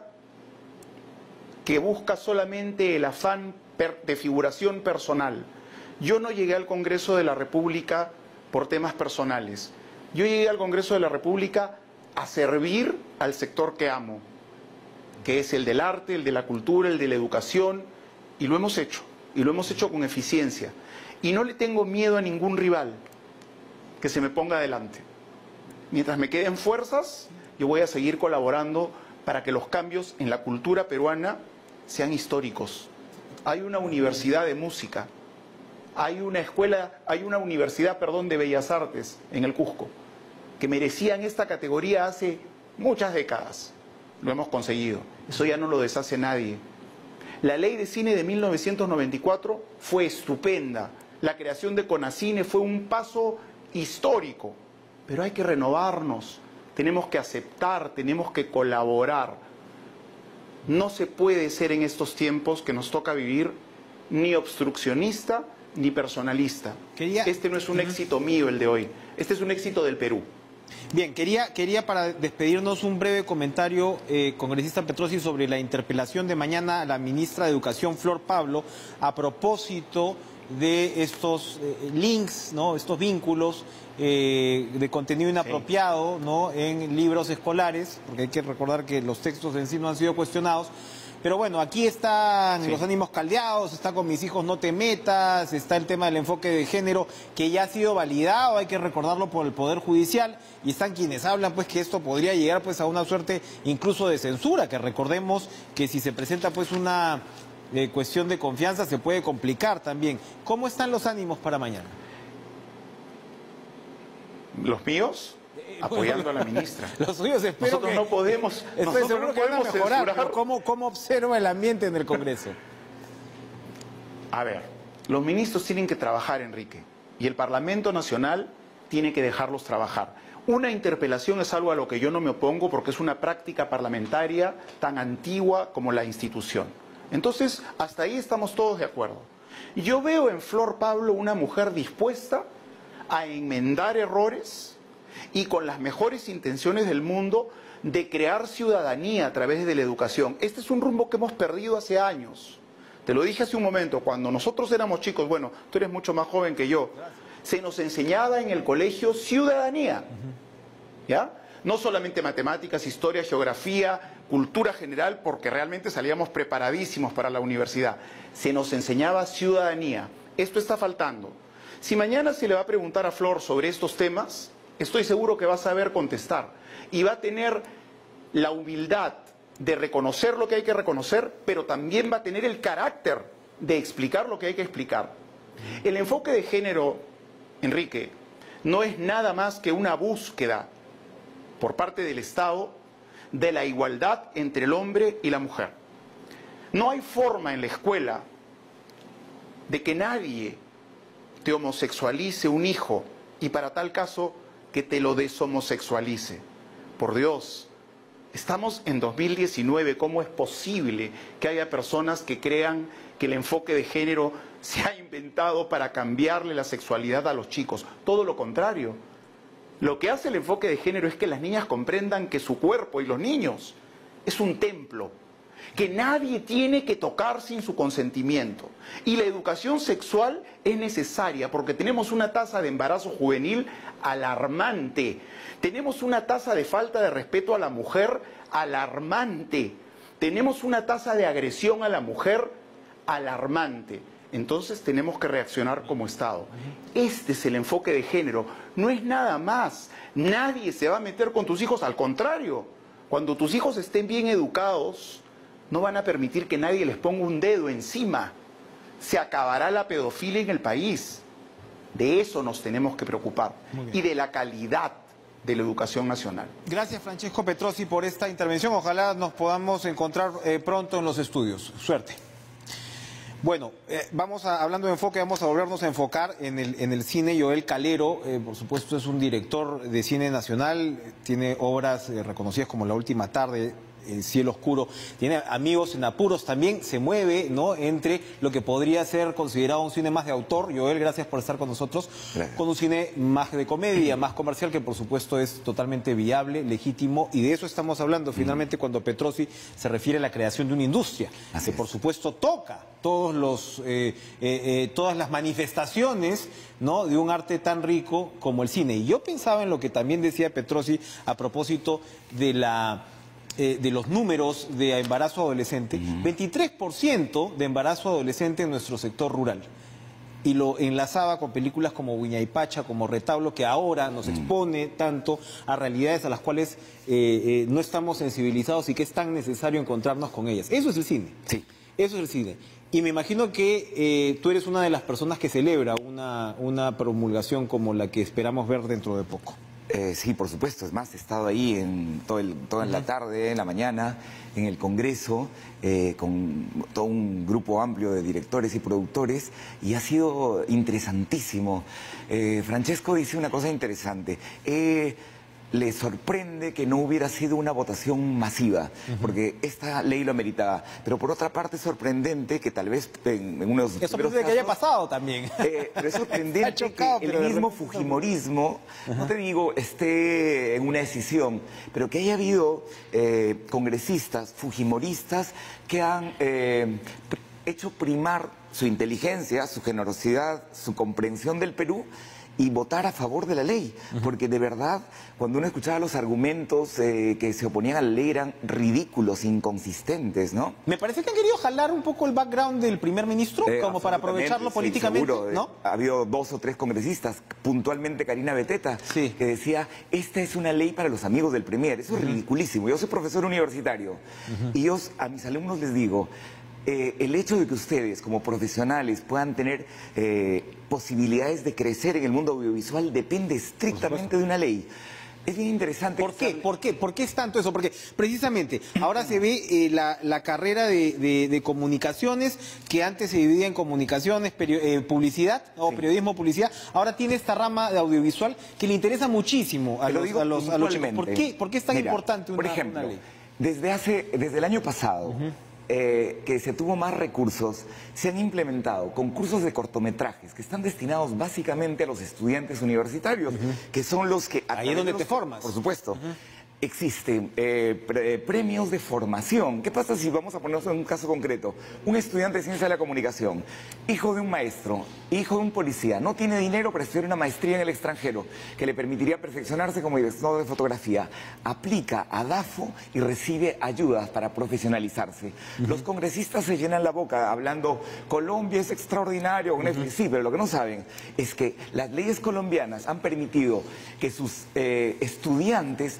que busca solamente el afán de figuración personal. Yo no llegué al Congreso de la República por temas personales. Yo llegué al Congreso de la República a servir al sector que amo, que es el del arte, el de la cultura, el de la educación, y lo hemos hecho con eficiencia. Y no le tengo miedo a ningún rival que se me ponga adelante. Mientras me queden fuerzas, yo voy a seguir colaborando para que los cambios en la cultura peruana sean históricos. Hay una universidad de música, hay una universidad de Bellas Artes en el Cusco, que merecían esta categoría hace muchas décadas. Lo hemos conseguido. Eso ya no lo deshace nadie. La ley de cine de 1994 fue estupenda. La creación de CONACINE fue un paso histórico. Pero hay que renovarnos, tenemos que aceptar, tenemos que colaborar. No se puede ser en estos tiempos que nos toca vivir ni obstruccionista ni personalista. Este no es un éxito mío el de hoy, este es un éxito del Perú. Bien, quería para despedirnos un breve comentario, congresista Petrosi, sobre la interpelación de mañana a la ministra de Educación, Flor Pablo, a propósito de estos links, ¿no? Estos vínculos de contenido inapropiado, ¿no? En libros escolares, porque hay que recordar que los textos en sí no han sido cuestionados. Pero bueno, aquí están los ánimos caldeados, está con Mis hijos no te metas, está el tema del enfoque de género que ya ha sido validado, hay que recordarlo, por el Poder Judicial, y están quienes hablan pues que esto podría llegar pues a una suerte incluso de censura, que recordemos que si se presenta pues una cuestión de confianza se puede complicar también. ¿Cómo están los ánimos para mañana? ¿Los míos? apoyando a la ministra. Los suyos espero Nosotros que... no podemos, Estoy nosotros seguro no que van a podemos mejorar, censurar. pero ¿cómo observa el ambiente en el Congreso? A ver, los ministros tienen que trabajar, Enrique, y el Parlamento Nacional tiene que dejarlos trabajar. Una interpelación es algo a lo que yo no me opongo porque es una práctica parlamentaria tan antigua como la institución. Entonces, hasta ahí estamos todos de acuerdo. Yo veo en Flor Pablo una mujer dispuesta a enmendar errores y con las mejores intenciones del mundo de crear ciudadanía a través de la educación. Este es un rumbo que hemos perdido hace años. Te lo dije hace un momento, cuando nosotros éramos chicos, bueno, tú eres mucho más joven que yo, se nos enseñaba en el colegio ciudadanía, ¿ya? No solamente matemáticas, historia, geografía, cultura general, porque realmente salíamos preparadísimos para la universidad. Se nos enseñaba ciudadanía. Esto está faltando. Si mañana se le va a preguntar a Flor sobre estos temas, estoy seguro que va a saber contestar y va a tener la humildad de reconocer lo que hay que reconocer, pero también va a tener el carácter de explicar lo que hay que explicar. El enfoque de género, Enrique, no es nada más que una búsqueda por parte del Estado de la igualdad entre el hombre y la mujer. No hay forma en la escuela de que nadie te homosexualice un hijo y para tal caso que te lo deshomosexualice. Por Dios, estamos en 2019, ¿cómo es posible que haya personas que crean que el enfoque de género se ha inventado para cambiarle la sexualidad a los chicos? Todo lo contrario. Lo que hace el enfoque de género es que las niñas comprendan que su cuerpo y los niños es un templo, que nadie tiene que tocar sin su consentimiento. Y la educación sexual es necesaria porque tenemos una tasa de embarazo juvenil alarmante. Tenemos una tasa de falta de respeto a la mujer alarmante. Tenemos una tasa de agresión a la mujer alarmante. Entonces tenemos que reaccionar como Estado. Este es el enfoque de género. No es nada más. Nadie se va a meter con tus hijos. Al contrario, cuando tus hijos estén bien educados, no van a permitir que nadie les ponga un dedo encima. Se acabará la pedofilia en el país. De eso nos tenemos que preocupar. Y de la calidad de la educación nacional. Gracias, Francesco Petrosi, por esta intervención. Ojalá nos podamos encontrar pronto en los estudios. Suerte. Bueno, hablando de enfoque, vamos a volvernos a enfocar en el cine. Joel Calero, por supuesto, es un director de cine nacional, tiene obras reconocidas como La Última Tarde, Cielo Oscuro, tiene Amigos en Apuros, también se mueve, ¿no?, entre lo que podría ser considerado un cine más de autor. Joel, gracias por estar con nosotros. Gracias. Con un cine más de comedia, más comercial, que por supuesto es totalmente viable, legítimo, y de eso estamos hablando finalmente cuando Petrosi se refiere a la creación de una industria, que por supuesto toca todas las manifestaciones, ¿no?, de un arte tan rico como el cine. Y yo pensaba en lo que también decía Petrosi a propósito de los números de embarazo adolescente. 23% de embarazo adolescente en nuestro sector rural. Y lo enlazaba con películas como Huayna, como Retablo, que ahora nos expone tanto a realidades a las cuales no estamos sensibilizados y que es tan necesario encontrarnos con ellas. Eso es el cine. Sí. Eso es el cine. Y me imagino que tú eres una de las personas que celebra una promulgación como la que esperamos ver dentro de poco. Sí, por supuesto. Es más, he estado ahí toda la tarde, en la mañana, en el Congreso, con todo un grupo amplio de directores y productores, y ha sido interesantísimo. Francesco dice una cosa interesante. Le sorprende que no hubiera sido una votación masiva, porque esta ley lo ameritaba. Pero por otra parte es sorprendente que tal vez en unos... Es sorprendente que haya pasado también. Pero es sorprendente que el mismo fujimorismo, no te digo esté en una decisión, pero que haya habido congresistas fujimoristas que han hecho primar su inteligencia, su generosidad, su comprensión del Perú, y votar a favor de la ley, porque de verdad, cuando uno escuchaba los argumentos que se oponían a la ley eran ridículos, inconsistentes, ¿no? Me parece que han querido jalar un poco el background del primer ministro, como para aprovecharlo políticamente, seguro, ¿no? Ha habido 2 o 3 congresistas, puntualmente Karina Beteta, que decía, esta es una ley para los amigos del premier. Eso es ridiculísimo. Yo soy profesor universitario y yo a mis alumnos les digo, el hecho de que ustedes como profesionales puedan tener posibilidades de crecer en el mundo audiovisual depende estrictamente de una ley. Es bien interesante. ¿Por qué? ¿Por qué es tanto eso? Porque precisamente ahora se ve la carrera de comunicaciones, que antes se dividía en comunicaciones, publicidad, o periodismo, publicidad. Ahora tiene esta rama de audiovisual que le interesa muchísimo a los chicos. ¿Por qué es tan importante por ejemplo, ley? Desde el año pasado, que se tuvo más recursos, se han implementado concursos de cortometrajes que están destinados básicamente a los estudiantes universitarios, que son los que... Ahí es donde te formas. Por supuesto. Existen premios de formación. ¿Qué pasa si vamos a ponernos en un caso concreto? Un estudiante de ciencia de la comunicación, hijo de un maestro, hijo de un policía, no tiene dinero para estudiar una maestría en el extranjero que le permitiría perfeccionarse como director de fotografía. Aplica a DAFO y recibe ayudas para profesionalizarse. Los congresistas se llenan la boca hablando, Colombia es extraordinario, sí, pero lo que no saben es que las leyes colombianas han permitido que sus estudiantes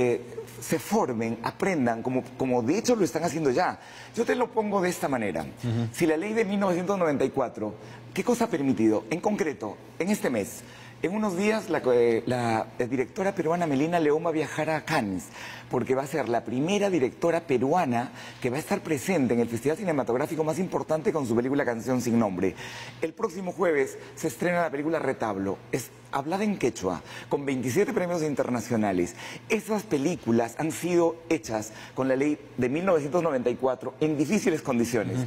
se formen, aprendan, como de hecho lo están haciendo ya. Yo te lo pongo de esta manera. Si la ley de 1994, ¿qué cosa ha permitido? En concreto, en este mes, en unos días la directora peruana Melina León va a viajar a Cannes, porque va a ser la primera directora peruana que va a estar presente en el festival cinematográfico más importante con su película Canción sin Nombre. El próximo jueves se estrena la película Retablo, es hablada en quechua, con 27 premios internacionales. Esas películas han sido hechas con la ley de 1994 en difíciles condiciones.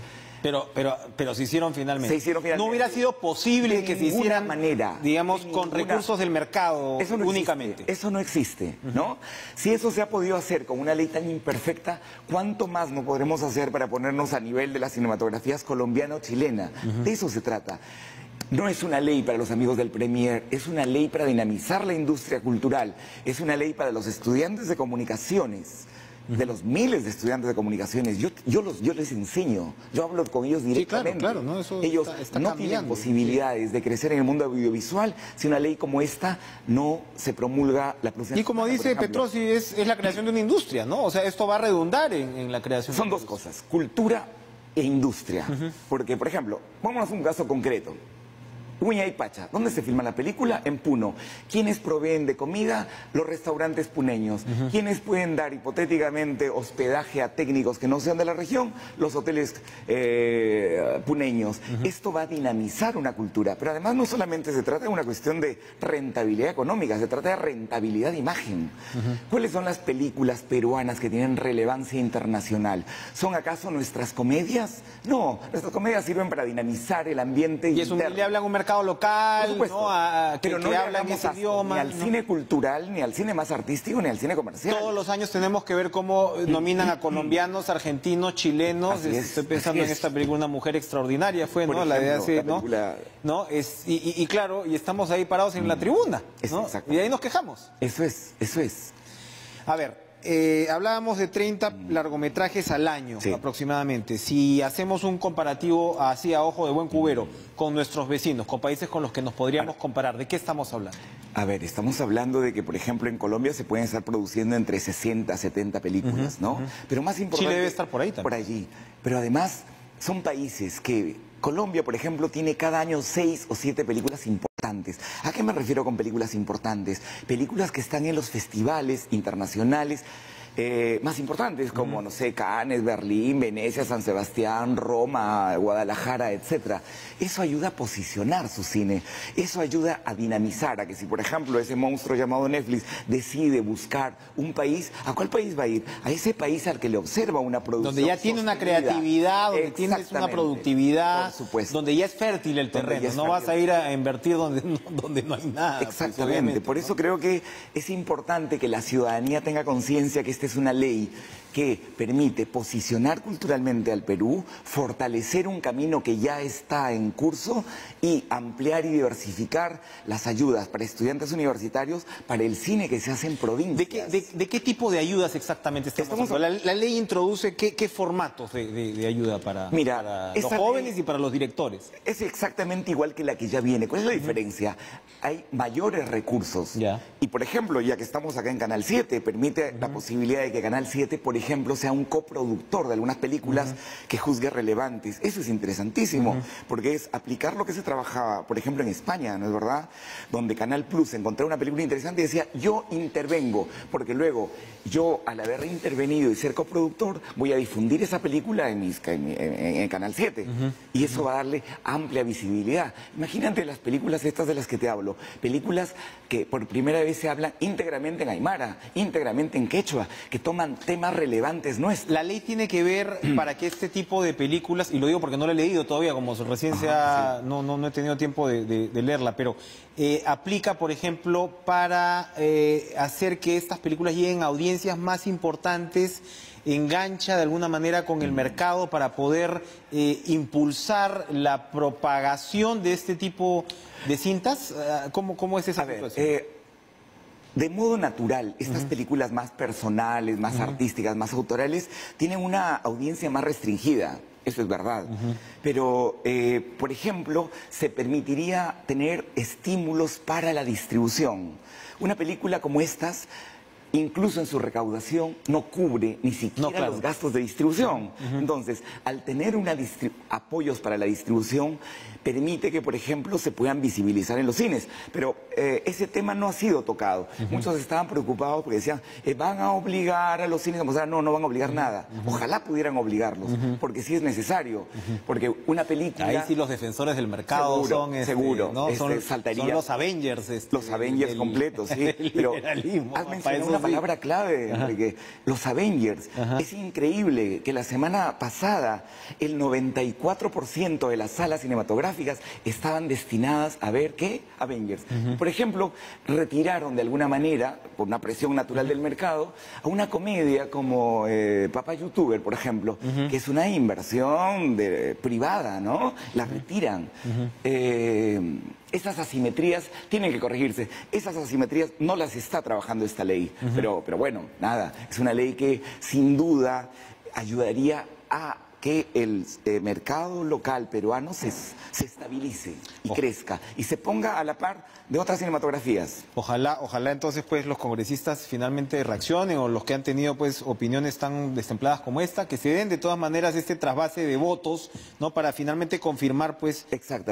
Pero se hicieron finalmente. No hubiera sido posible que se hicieran, manera, digamos, con recursos del mercado únicamente. Eso no existe, ¿no? Si eso se ha podido hacer con una ley tan imperfecta, ¿cuánto más no podremos hacer para ponernos a nivel de las cinematografías colombiana o chilena? De eso se trata. No es una ley para los amigos del Premier, es una ley para dinamizar la industria cultural, es una ley para los estudiantes de comunicaciones, de los miles de estudiantes de comunicaciones. Yo les enseño, yo hablo con ellos directamente. Sí, claro, ¿no? Eso ellos está no tienen posibilidades de crecer en el mundo audiovisual si una ley como esta no se promulga la próxima. Y como dice Petrosi, es la creación de una industria, ¿no? O sea, esto va a redundar en la creación. Son dos cosas, cultura e industria. Porque, por ejemplo, vámonos a un caso concreto. Huayna, ¿dónde se filma la película? En Puno. ¿Quiénes proveen de comida? Los restaurantes puneños. ¿Quiénes pueden dar hipotéticamente hospedaje a técnicos que no sean de la región? Los hoteles puneños. Esto va a dinamizar una cultura, pero además no solamente se trata de una cuestión de rentabilidad económica, se trata de rentabilidad de imagen. ¿Cuáles son las películas peruanas que tienen relevancia internacional? ¿Son acaso nuestras comedias? No, nuestras comedias sirven para dinamizar el ambiente y interno. Le hablan un mercado local, ¿no? Pero no hablan ese idioma. Ni al cine cultural, ni al cine más artístico, ni al cine comercial. Todos los años tenemos que ver cómo nominan a colombianos, argentinos, chilenos. Estoy pensando en esta película, Una mujer extraordinaria fue, ¿no? La de hace, ¿no? ¿no? Y claro, y estamos ahí parados en la tribuna, ¿no? Y ahí nos quejamos. Eso es. A ver. Hablábamos de 30 largometrajes al año aproximadamente. Si hacemos un comparativo así a ojo de buen cubero con nuestros vecinos, con países con los que nos podríamos comparar, ¿de qué estamos hablando? A ver, estamos hablando de que, por ejemplo, en Colombia se pueden estar produciendo entre 60 a 70 películas, ¿no? Pero más importante... Chile debe estar por ahí también. Por allí. Pero además son países que... Colombia, por ejemplo, tiene cada año 6 o 7 películas importantes. ¿A qué me refiero con películas importantes? Películas que están en los festivales internacionales más importantes, como, no sé, Cannes, Berlín, Venecia, San Sebastián, Roma, Guadalajara, etcétera. Eso ayuda a posicionar su cine, eso ayuda a dinamizar, a que si, por ejemplo, ese monstruo llamado Netflix decide buscar un país, ¿a cuál país va a ir? A ese país al que le observa una producción donde ya tiene una creatividad, donde tienes una productividad, por supuesto, donde ya es fértil el terreno, no vas a ir a invertir donde no hay nada. Exactamente, pues, por eso creo que es importante que la ciudadanía tenga conciencia que esta es una ley que permite posicionar culturalmente al Perú, fortalecer un camino que ya está en curso y ampliar y diversificar las ayudas para estudiantes universitarios, para el cine que se hace en provincias. ¿De qué tipo de ayudas exactamente estamos hablando? La ley introduce qué formatos de ayuda para los jóvenes y para los directores. Es exactamente igual que la que ya viene. ¿Cuál es la diferencia? Hay mayores recursos. Y, por ejemplo, ya que estamos acá en Canal 7, permite la posibilidad posibilidad de que Canal 7, por ejemplo, sea un coproductor de algunas películas que juzgue relevantes. Eso es interesantísimo, porque es aplicar lo que se trabajaba, por ejemplo, en España, ¿no es verdad? Donde Canal Plus encontró una película interesante y decía, yo intervengo, porque luego yo, al haber intervenido y ser coproductor, voy a difundir esa película en Canal 7. Y eso va a darle amplia visibilidad. Imagínate las películas estas de las que te hablo, películas que por primera vez se hablan íntegramente en aymara, íntegramente en quechua, que toman temas relevantes nuestros. La ley tiene que ver para que este tipo de películas, y lo digo porque no la he leído todavía, como recién no he tenido tiempo de leerla, pero aplica, por ejemplo, para hacer que estas películas lleguen a audiencias más importantes, engancha de alguna manera con el mercado para poder impulsar la propagación de este tipo de cintas. ¿Cómo es esa situación? De modo natural, estas películas más personales, más artísticas, más autorales, tienen una audiencia más restringida. Eso es verdad. Pero, por ejemplo, se permitiría tener estímulos para la distribución. Una película como estas, incluso en su recaudación, no cubre ni siquiera los gastos de distribución. Entonces, al tener apoyos para la distribución, permite que, por ejemplo, se puedan visibilizar en los cines. Pero ese tema no ha sido tocado. Muchos estaban preocupados porque decían, van a obligar a los cines a mostrar. No, no van a obligar nada. Ojalá pudieran obligarlos, porque sí es necesario. Porque una película... Ahí sí los defensores del mercado son... ¿no? Son los Avengers. Los Avengers completos, sí. Pero has mencionado una palabra clave, Enrique. Los Avengers. Es increíble que la semana pasada el 94% de las salas cinematográficas estaban destinadas a ver, ¿qué? Avengers. Por ejemplo, retiraron de alguna manera, por una presión natural del mercado, a una comedia como Papá Youtuber, por ejemplo, que es una inversión privada, ¿no? La retiran. Esas asimetrías tienen que corregirse. Esas asimetrías no las está trabajando esta ley. Pero bueno, nada, es una ley que sin duda ayudaría a que el mercado local peruano se estabilice y crezca y se ponga a la par de otras cinematografías. Ojalá entonces pues los congresistas finalmente reaccionen, o los que han tenido pues opiniones tan destempladas como esta, que se den de todas maneras este trasvase de votos, ¿no? Para finalmente confirmar pues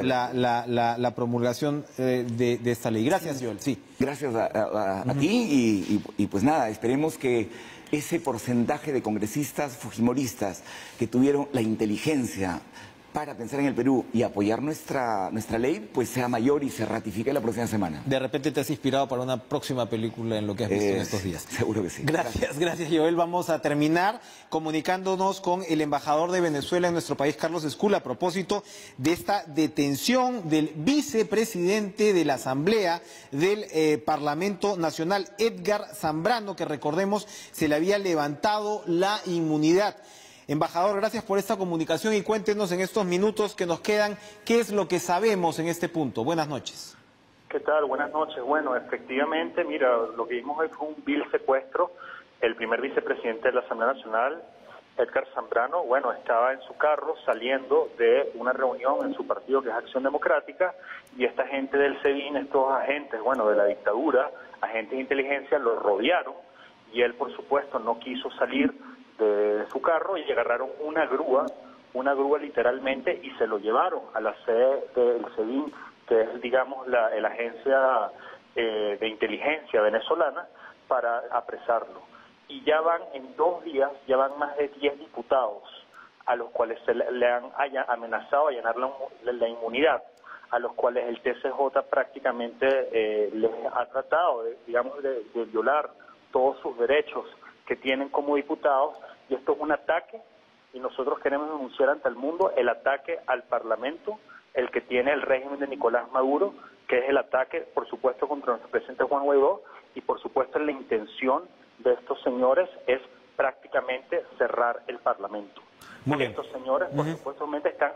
la promulgación de esta ley. Gracias, Joel. Sí. Gracias a ti y pues nada, esperemos que ese porcentaje de congresistas fujimoristas que tuvieron la inteligencia para pensar en el Perú y apoyar nuestra ley, pues sea mayor y se ratifique la próxima semana. De repente te has inspirado para una próxima película en lo que has visto en estos días. Seguro que sí. Gracias, Joel. Vamos a terminar comunicándonos con el embajador de Venezuela en nuestro país, Carlos Escula, a propósito de esta detención del vicepresidente de la Asamblea del Parlamento Nacional, Edgar Zambrano, que recordemos se le había levantado la inmunidad. Embajador, gracias por esta comunicación y cuéntenos en estos minutos que nos quedan qué es lo que sabemos en este punto. Buenas noches. ¿Qué tal? Buenas noches. Bueno, efectivamente, mira, lo que vimos hoy fue un vil secuestro. El primer vicepresidente de la Asamblea Nacional, Edgar Zambrano, bueno, estaba en su carro saliendo de una reunión en su partido, que es Acción Democrática, y esta gente del SEBIN, estos agentes, bueno, de la dictadura, agentes de inteligencia, lo rodearon, y él, por supuesto, no quiso salir de su carro y agarraron una grúa literalmente, y se lo llevaron a la sede del SEBIN, que es, digamos, la agencia de inteligencia venezolana, para apresarlo. Y ya van en 2 días, ya van más de 10 diputados a los cuales se le han amenazado allanar la inmunidad, a los cuales el TCJ prácticamente les ha tratado, de violar todos sus derechos que tienen como diputados, y esto es un ataque, y nosotros queremos denunciar ante el mundo el ataque al Parlamento, el que tiene el régimen de Nicolás Maduro, que es el ataque, por supuesto, contra nuestro presidente Juan Guaidó, y por supuesto la intención de estos señores es prácticamente cerrar el Parlamento. Estos señores, por supuesto, están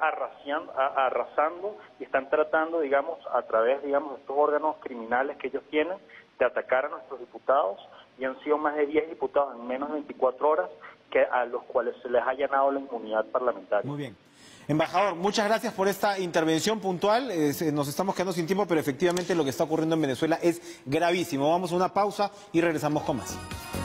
arrasando y están tratando, digamos, a través, digamos, de estos órganos criminales que ellos tienen, de atacar a nuestros diputados, y han sido más de 10 diputados en menos de 24 horas a los cuales se les ha allanado la inmunidad parlamentaria. Muy bien. Embajador, muchas gracias por esta intervención puntual. Nos estamos quedando sin tiempo, pero efectivamente lo que está ocurriendo en Venezuela es gravísimo. Vamos a una pausa y regresamos con más.